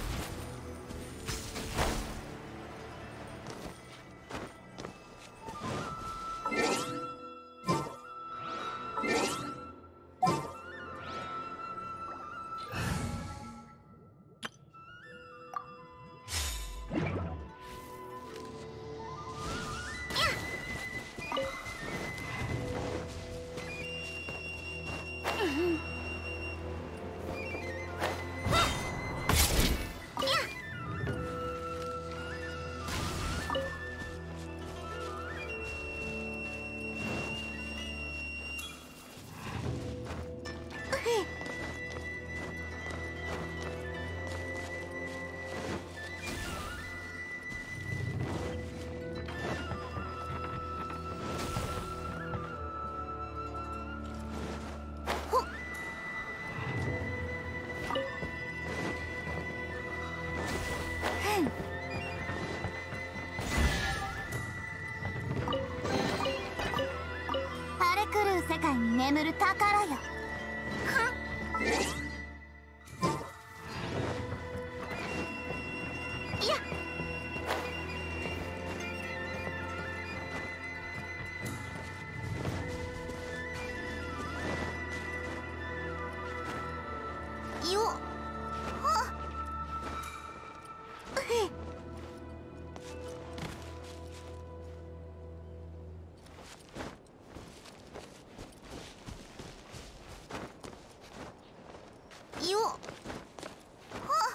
世界に眠る宝よ。いや。よっ。はっ。よっ。はっ。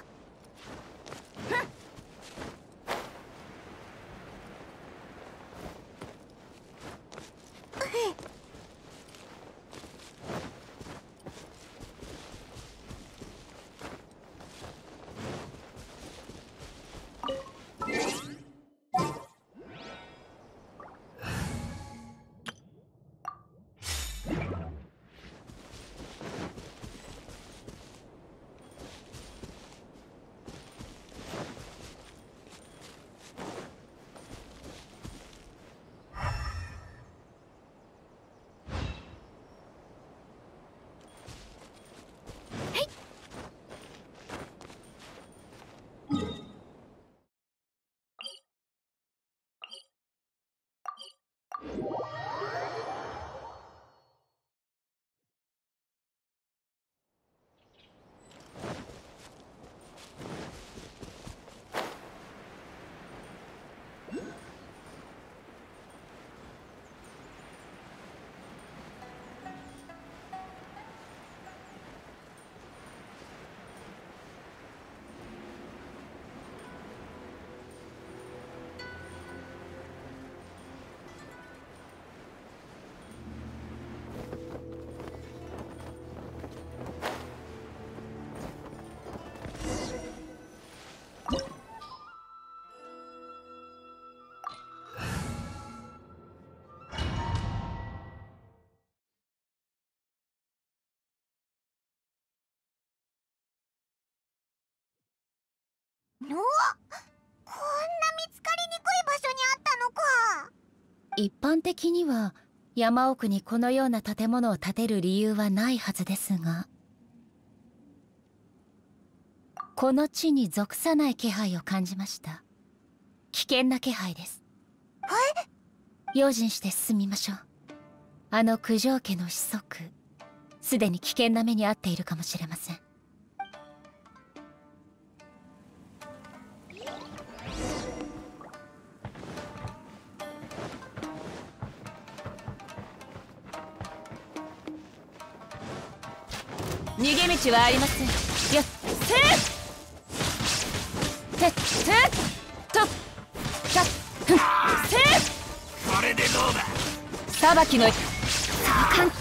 のこんな見つかりにくい場所にあったのか。 一般的には山奥にこのような建物を建てる理由はないはずですが、この地に属さない気配を感じました。危険な気配です。 はい。 用心して進みましょう。あの九条家の子息、すでに危険な目に遭っているかもしれません。逃げ道はありません。よっ、せっせっせっとっしゃっふんせっ。 これでどうだ。 裁きのかん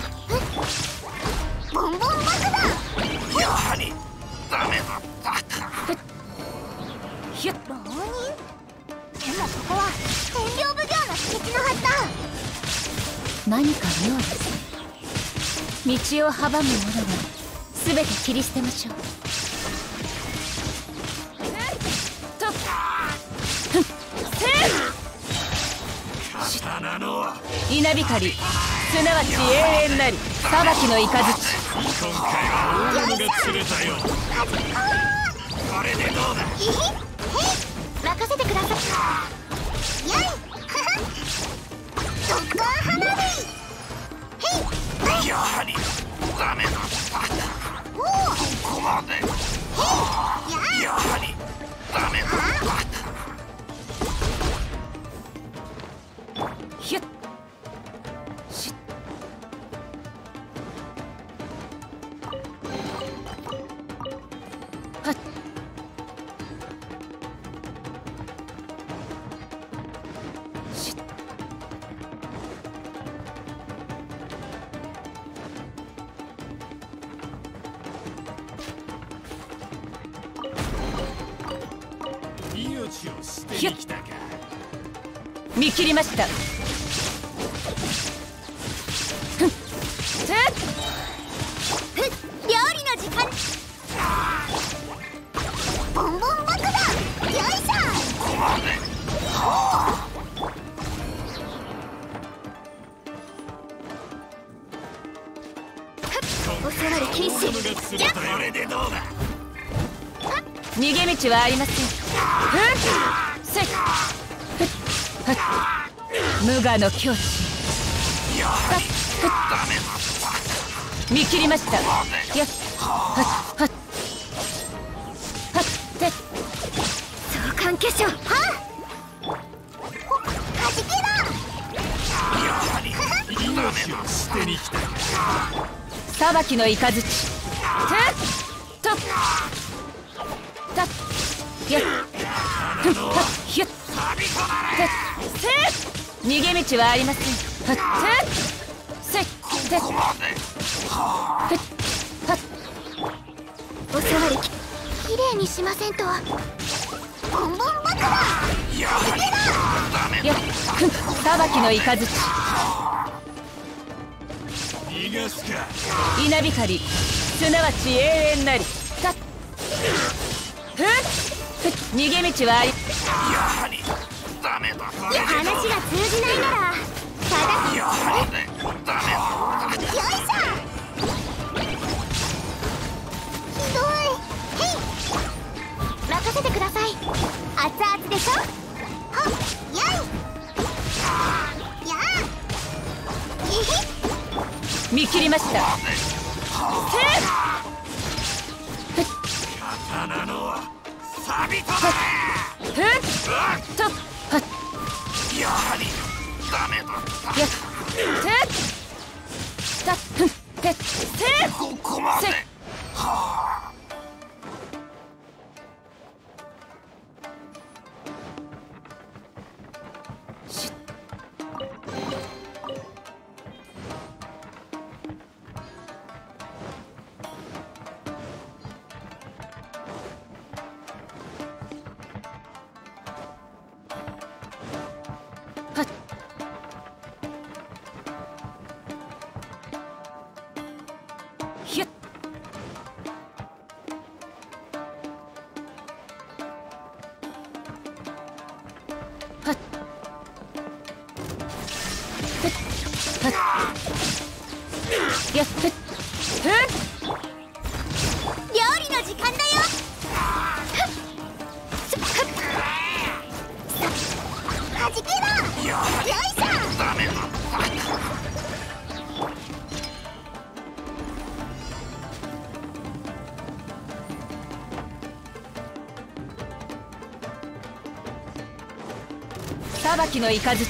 ボンボン爆弾。 やはりダメだったか。 ひゅっ。 浪人。でもここは天領奉行の敷地のはずだ。 何か妙です。道を阻む者は全て切り捨てましょう。とふんせっ。 稲光すなわち永遠なり裁きの雷。今回は大物が釣れたよ。これでどうだ。 任せてください。やいドッカー花火。へいやはりダメだった。ここまで。やはりダメだった。 ひゅっしっはっしっひゅっ見切りました。 料理の時間。ボンボン爆弾。よいしょ。ここまで。 お座り禁止。 これでどうだ。 逃げ道はありません。せっ無我の境地。見切りました。やっはっはっはって相関化粧。ははじけろ。 やはり命を捨てに来た。 裁きの雷。てっとたっやっふっはっひゅってっせ逃げ道はありません。はってせっせっふっはっお座りきれいにしませんと。 ボンボン爆弾。 やはりダメだ。 やっふん裁きの雷。 逃がすか。 稲光すなわち永遠なり。たっふっふっ逃げ道はあり。 やはりダメだ。 話が通じないならただやはりダメだ。 よいしょ。ひどい。へい任せてください。熱々でしょ。はっやいやあえへ見切りました。 刀のサビトだ。 ふっとはっやはりダメだった。 やったっふんてっせここまで。はあ。 しはっひゅっはっふっはっやっふっふっ料理の時間だよ。はじけろ。 やはりよいしょ。 ダメだった。 裁きの雷。はっ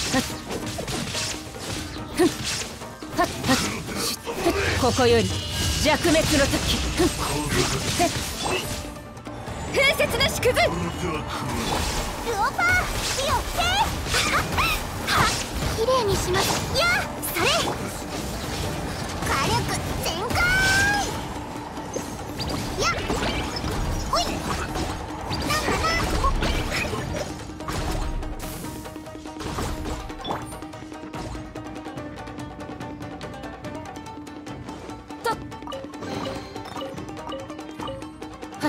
ふんはっはっしふっここより弱滅の時。ふんせっ風雪の縮図。 ルオパー火を吹け。はっきれいにします。やそれ火力全開。やほいなんかな。 とはっ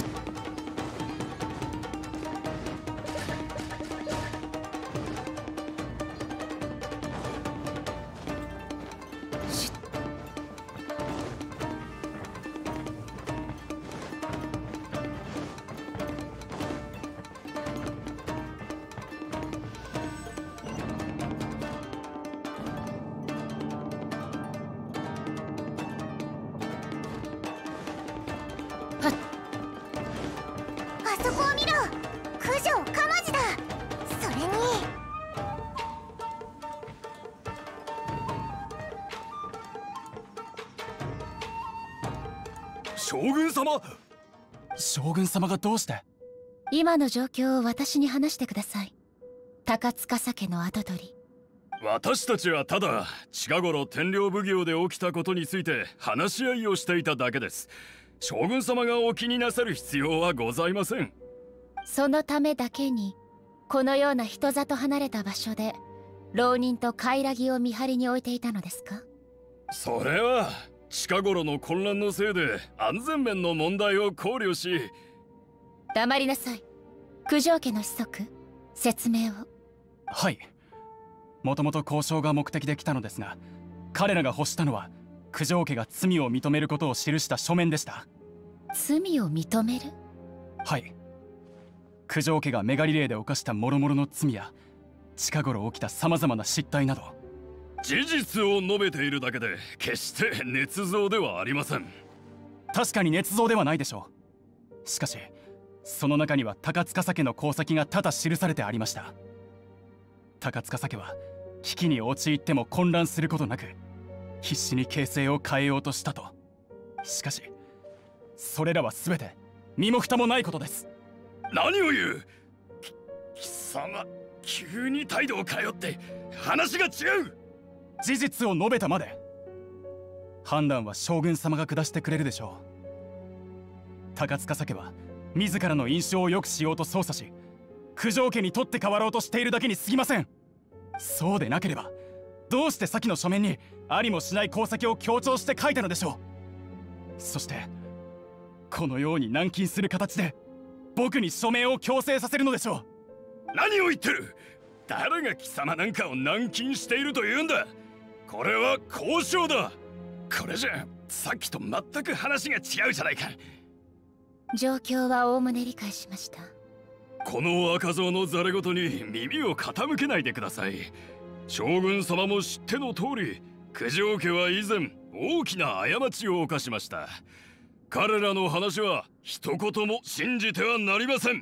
将軍様。将軍様がどうして？ 今の状況を私に話してください。高司家の跡取り。 私たちはただ近頃天領奉行で起きたことについて話し合いをしていただけです。将軍様がお気になさる必要はございません。 そのためだけにこのような人里離れた場所で浪人とカイラギを見張りに置いていたのですか？ それは近頃の混乱のせいで安全面の問題を考慮し。 黙りなさい。九条家の子息、説明を。 はい。もともと交渉が目的で来たのですが、彼らが欲したのは九条家が罪を認めることを記した書面でした。 罪を認める？ はい。九条家がメガリレーで犯した諸々の罪や近頃起きたさまざまな失態など。 事実を述べているだけで決して捏造ではありません。 確かに捏造ではないでしょう。しかしその中には高司家の功績が多々記されてありました。高司家は危機に陥っても混乱することなく必死に形勢を変えようとしたと。しかしそれらは全て身も蓋もないことです。 何を言う。き貴様急に態度を変えよって話が違う。 事実を述べたまで。判断は将軍様が下してくれるでしょう。高司家は自らの印象を良くしようと操作し九条家に取って代わろうとしているだけに過ぎません。そうでなければどうして先の書面にありもしない功績を強調して書いたのでしょう。そしてこのように軟禁する形で僕に署名を強制させるのでしょう。 何を言ってる。誰が貴様なんかを軟禁しているというんだ。これは交渉だ。これじゃさっきと全く話が違うじゃないか。 状況はおおむね理解しました。 この赤蔵のざれ言に耳を傾けないでください。将軍様も知っての通り九条家は以前大きな過ちを犯しました。彼らの話は一言も信じてはなりません。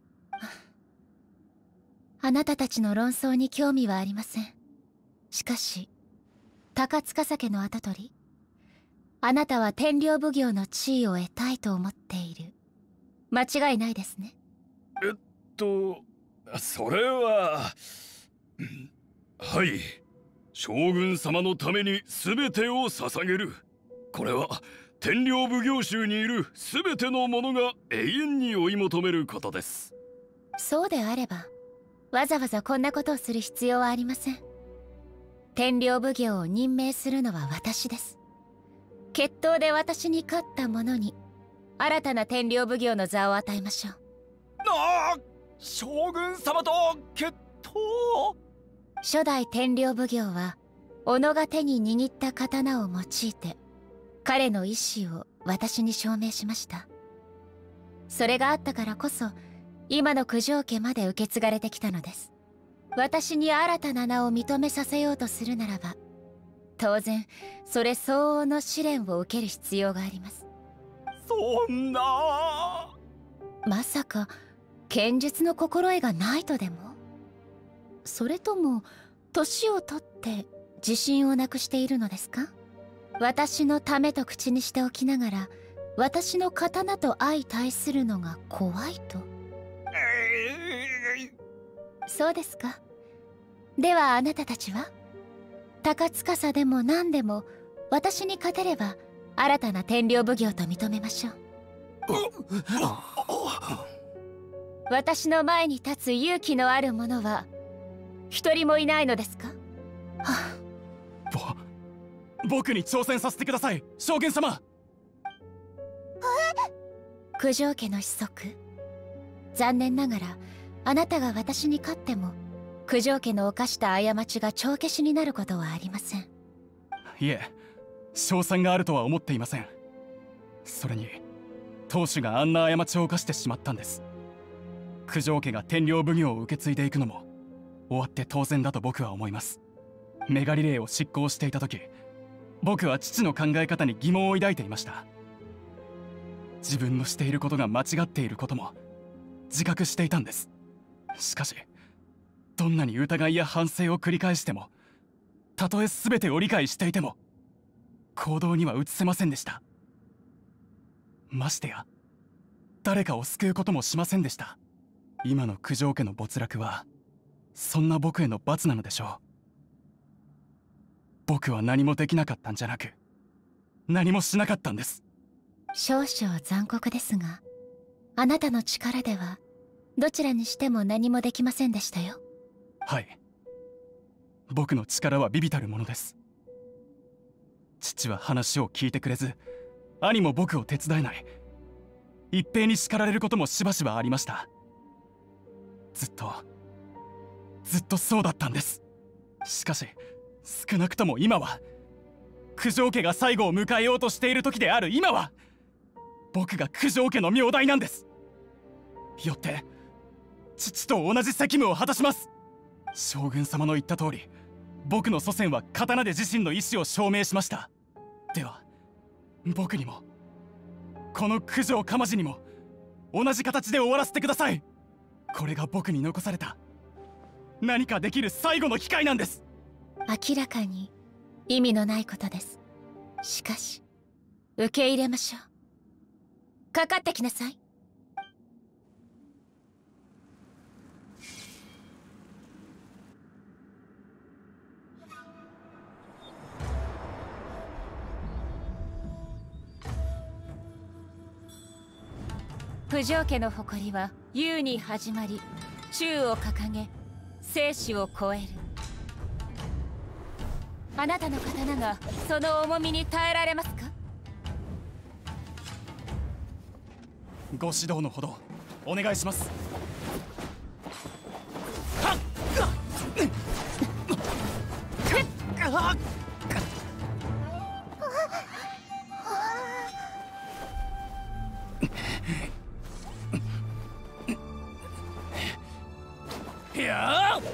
あなたたちの論争に興味はありません。しかし高司家の跡取り、あなたは天領奉行の地位を得たいと思っている。間違いないですね。 えっとそれははい。将軍様のために全てを捧げる。これは天領奉行衆にいる全ての者が永遠に追い求めることです。 そうであればわざわざこんなことをする必要はありません。天領奉行を任命するのは私です。決闘で私に勝った者に新たな天領奉行の座を与えましょう。 ああ、将軍様と決闘。 初代天領奉行は己が手に握った刀を用いて彼の意志を私に証明しました。それがあったからこそ今の九条家まで受け継がれてきたのです。私に新たな名を認めさせようとするならば当然それ相応の試練を受ける必要があります。 そんな。 まさか剣術の心得がないとでも？それとも年を取って自信をなくしているのですか？私のためと口にしておきながら私の刀と相対するのが怖いと。そうですか。ではあなたたちは高司でも何でも私に勝てれば新たな天領奉行と認めましょう。私の前に立つ勇気のある者は一人もいないのですか？はあ、ぼ僕に挑戦させてください、将軍様。 九条家の子息、残念ながらあなたが私に勝っても九条家の犯した過ちが帳消しになることはありません。 いえ、勝算があるとは思っていません。それに当主があんな過ちを犯してしまったんです。九条家が天領奉行を受け継いでいくのも終わって当然だと僕は思います。メガリレーを執行していた時、僕は父の考え方に疑問を抱いていました。自分のしていることが間違っていることも自覚していたんです。しかしどんなに疑いや反省を繰り返しても、たとえ全てを理解していても行動には移せませんでした。 ましてや誰かを救うこともしませんでした。今の九条家の没落はそんな僕への罰なのでしょう。僕は何もできなかったんじゃなく、何もしなかったんです。 少々残酷ですが、あなたの力ではどちらにしても何もできませんでしたよ。 はい、僕の力は微々たるものです。父は話を聞いてくれず、兄も僕を手伝えない。一平に叱られることもしばしばありました。ずっとずっとそうだったんです。しかし少なくとも今は、九条家が最後を迎えようとしている時である今は、僕が九条家の名代なんです。よって父と同じ責務を果たします。将軍様の言った通り、僕の祖先は刀で自身の意志を証明しました。では僕にも、この九条鎌地にも同じ形で終わらせてください。これが僕に残された何かできる最後の機会なんです。 明らかに意味のないことです。しかし受け入れましょう。かかってきなさい。九条家の誇りは雄に始まり、宙を掲げ生死を超える。あなたの刀がその重みに耐えられますか？ ご指導のほどお願いします。いやー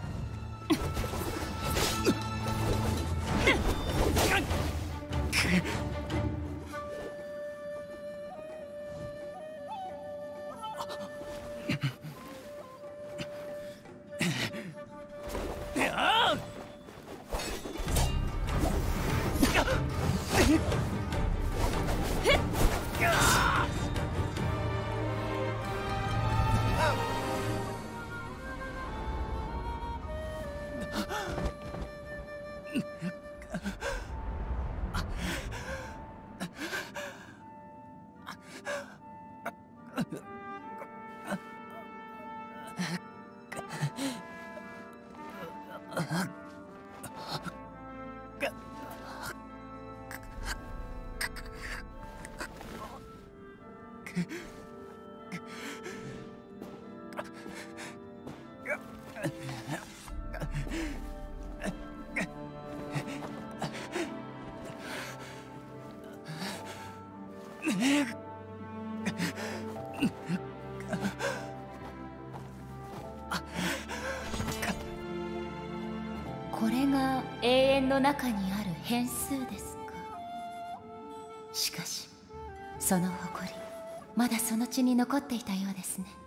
これが永遠の中にある変数ですか。しかしその誇り、まだその血に残っていたようですね。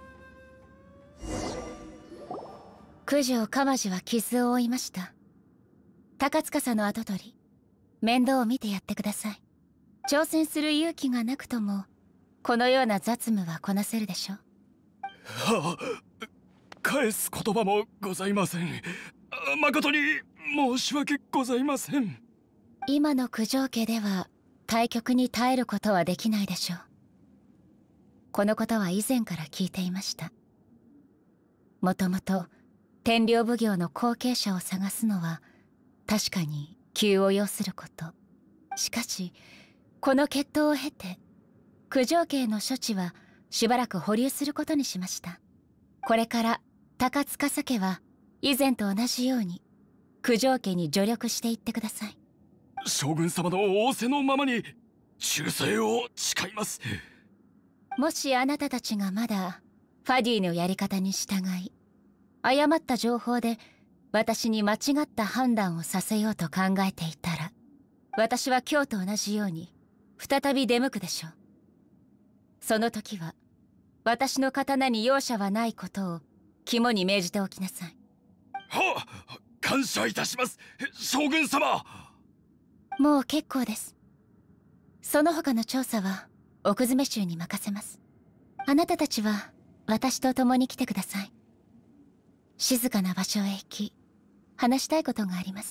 九条鎌地は傷を負いました。高司の跡取り、面倒を見てやってください。挑戦する勇気がなくともこのような雑務はこなせるでしょう。 はあ、返す言葉もございません。誠に申し訳ございません。 今の九条家では対局に耐えることはできないでしょう。このことは以前から聞いていました。もともと天領奉行の後継者を探すのは確かに急を要すること。しかしこの決闘を経て九条家への処置はしばらく保留することにしました。これから高司家は以前と同じように九条家に助力していってください。 将軍様の仰せのままに忠誠を誓います。 もしあなたたちがまだファディのやり方に従い、誤った情報で私に間違った判断をさせようと考えていたら、私は今日と同じように再び出向くでしょう。その時は私の刀に容赦はないことを肝に銘じておきなさい。 はあ、感謝いたします、将軍様。 もう結構です。その他の調査は奥詰衆に任せます。あなたたちは私と共に来てください。静かな場所へ行き、話したいことがあります。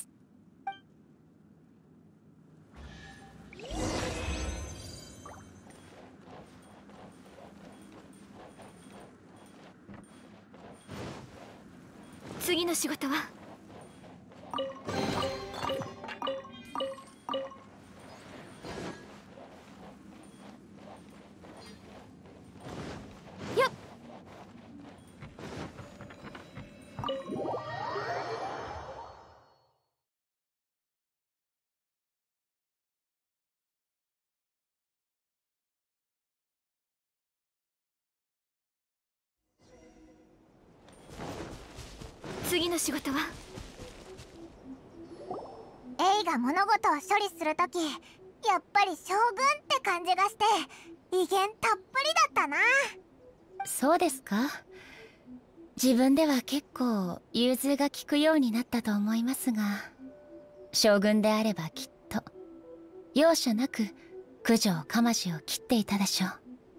次の仕事は？よっ。次の仕事は？ エイが物事を処理するとき、やっぱり将軍って感じがして威厳たっぷりだったな。 そうですか。自分では結構融通が利くようになったと思いますが、将軍であればきっと容赦なく九条鎌地を切っていたでしょう。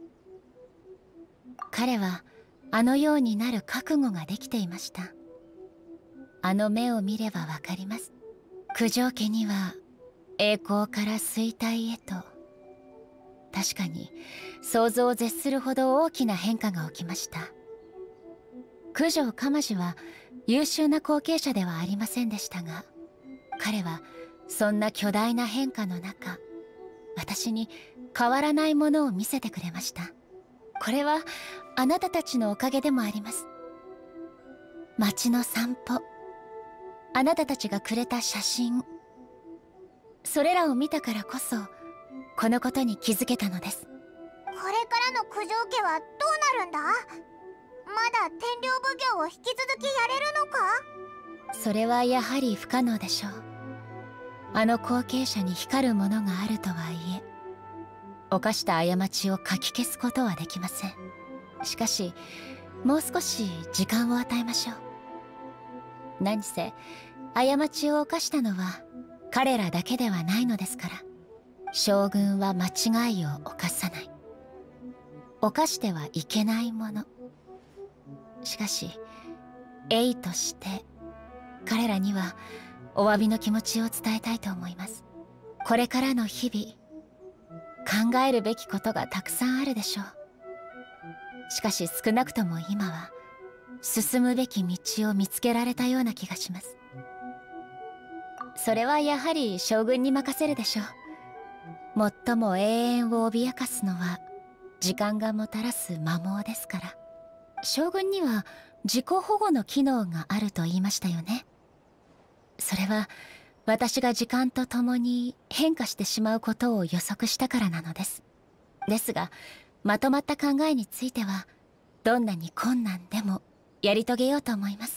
彼はあのようになる覚悟ができていました。あの目を見ればわかります。九条家には栄光から衰退へと、確かに想像を絶するほど大きな変化が起きました。九条鎌地は優秀な後継者ではありませんでしたが、彼はそんな巨大な変化の中、私に変わらないものを見せてくれました。これはあなたたちのおかげでもあります。街の散歩、あなたたちがくれた写真、それらを見たからこそこのことに気づけたのです。 これからの九条家はどうなるんだ？まだ天領奉行を引き続きやれるのか？ それはやはり不可能でしょう。あの後継者に光るものがあるとはいえ、犯した過ちをかき消すことはできません。しかしもう少し時間を与えましょう。何せ過ちを犯したのは彼らだけではないのですから。将軍は間違いを犯さない、犯してはいけないもの。しかしエイとして彼らにはお詫びの気持ちを伝えたいと思います。これからの日々考えるべきことがたくさんあるでしょう。しかし少なくとも今は進むべき道を見つけられたような気がします。それはやはり将軍に任せるでしょう。最も永遠を脅かすのは時間がもたらす摩耗ですから。将軍には自己保護の機能があると言いましたよね。それは私が時間とともに変化してしまうことを予測したからなのです。ですがまとまった考えについてはどんなに困難でもやり遂げようと思います。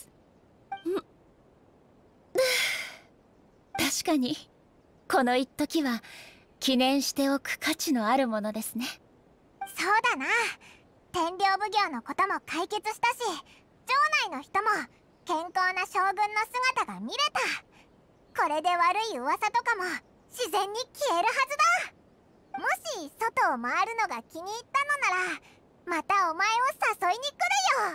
確かにこの一時は記念しておく価値のあるものですね。 そうだな。天領奉行のことも解決したし、城内の人も健康な将軍の姿が見れた。これで悪い噂とかも自然に消えるはずだ。もし外を回るのが気に入ったのなら、またお前を誘いに来るよ。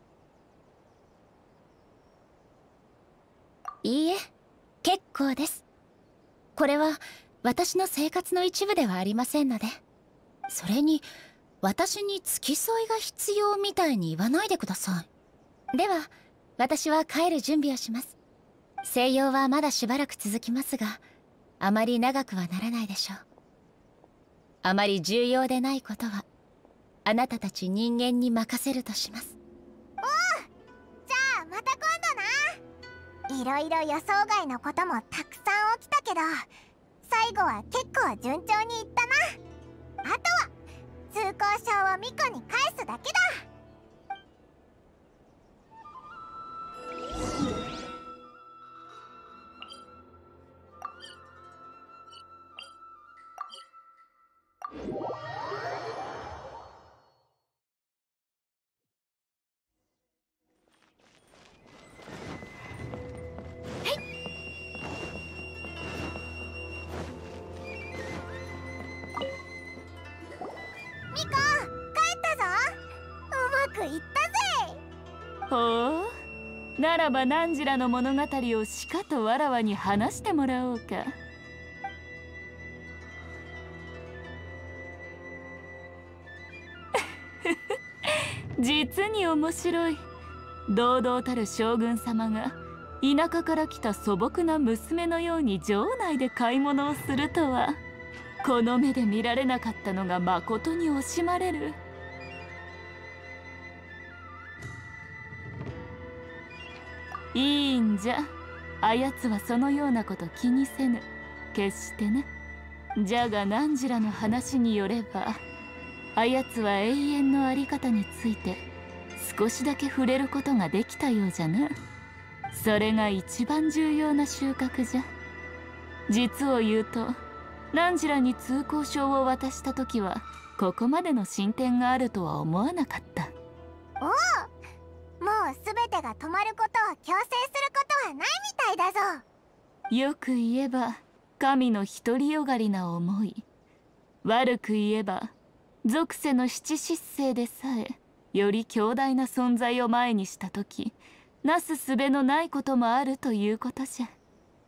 いいえ、結構です。これは私の生活の一部ではありませんので。それに私に付き添いが必要みたいに言わないでください。では私は帰る準備をします。静養はまだしばらく続きますが、あまり長くはならないでしょう。あまり重要でないことはあなたたち人間に任せるとします。 おう、じゃあまた今度な。いろいろ予想外のこともたくさん起きたけど、最後は結構順調にいったな。あとは通行証をミコに返すだけだ。 ほう、ならば汝らの物語をしかとわらわに話してもらおうか。実に面白い。堂々たる将軍様が田舎から来た素朴な娘のように城内で買い物をするとは、この目で見られなかったのがまことに惜しまれる。いいんじゃ、あやつはそのようなこと気にせぬ。決してね。じゃが汝らの話によれば、あやつは永遠のあり方について少しだけ触れることができたようじゃな。それが一番重要な収穫じゃ。実を言うと、汝らに通行証を渡した時はここまでの進展があるとは思わなかった。 おお、もう全てが止まることを強制することはないみたいだぞ。 よく言えば神の独りよがりな思い、悪く言えば属性の七失星でさえより強大な存在を前にした時、なすすべのないこともあるということじゃ。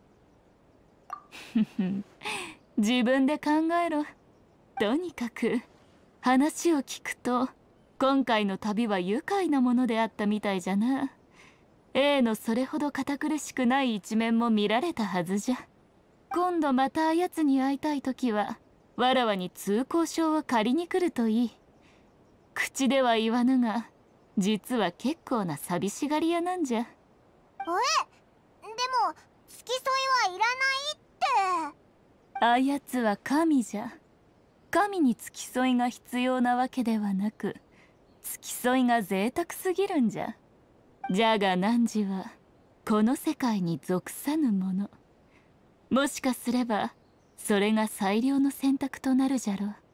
自分で考えろ。とにかく話を聞くと今回の旅は愉快なものであったみたいじゃな。A のそれほど堅苦しくない一面も見られたはずじゃ。今度またあやつに会いたい時はわらわに通行証を借りに来るといい。口では言わぬが実は結構な寂しがり屋なんじゃ。え、 でも付き添いはいらないって。 あやつは神じゃ。神に付き添いが必要なわけではなく、付き添いが贅沢すぎるんじゃ。じゃが汝はこの世界に属さぬもの。もしかすればそれが最良の選択となるじゃろう。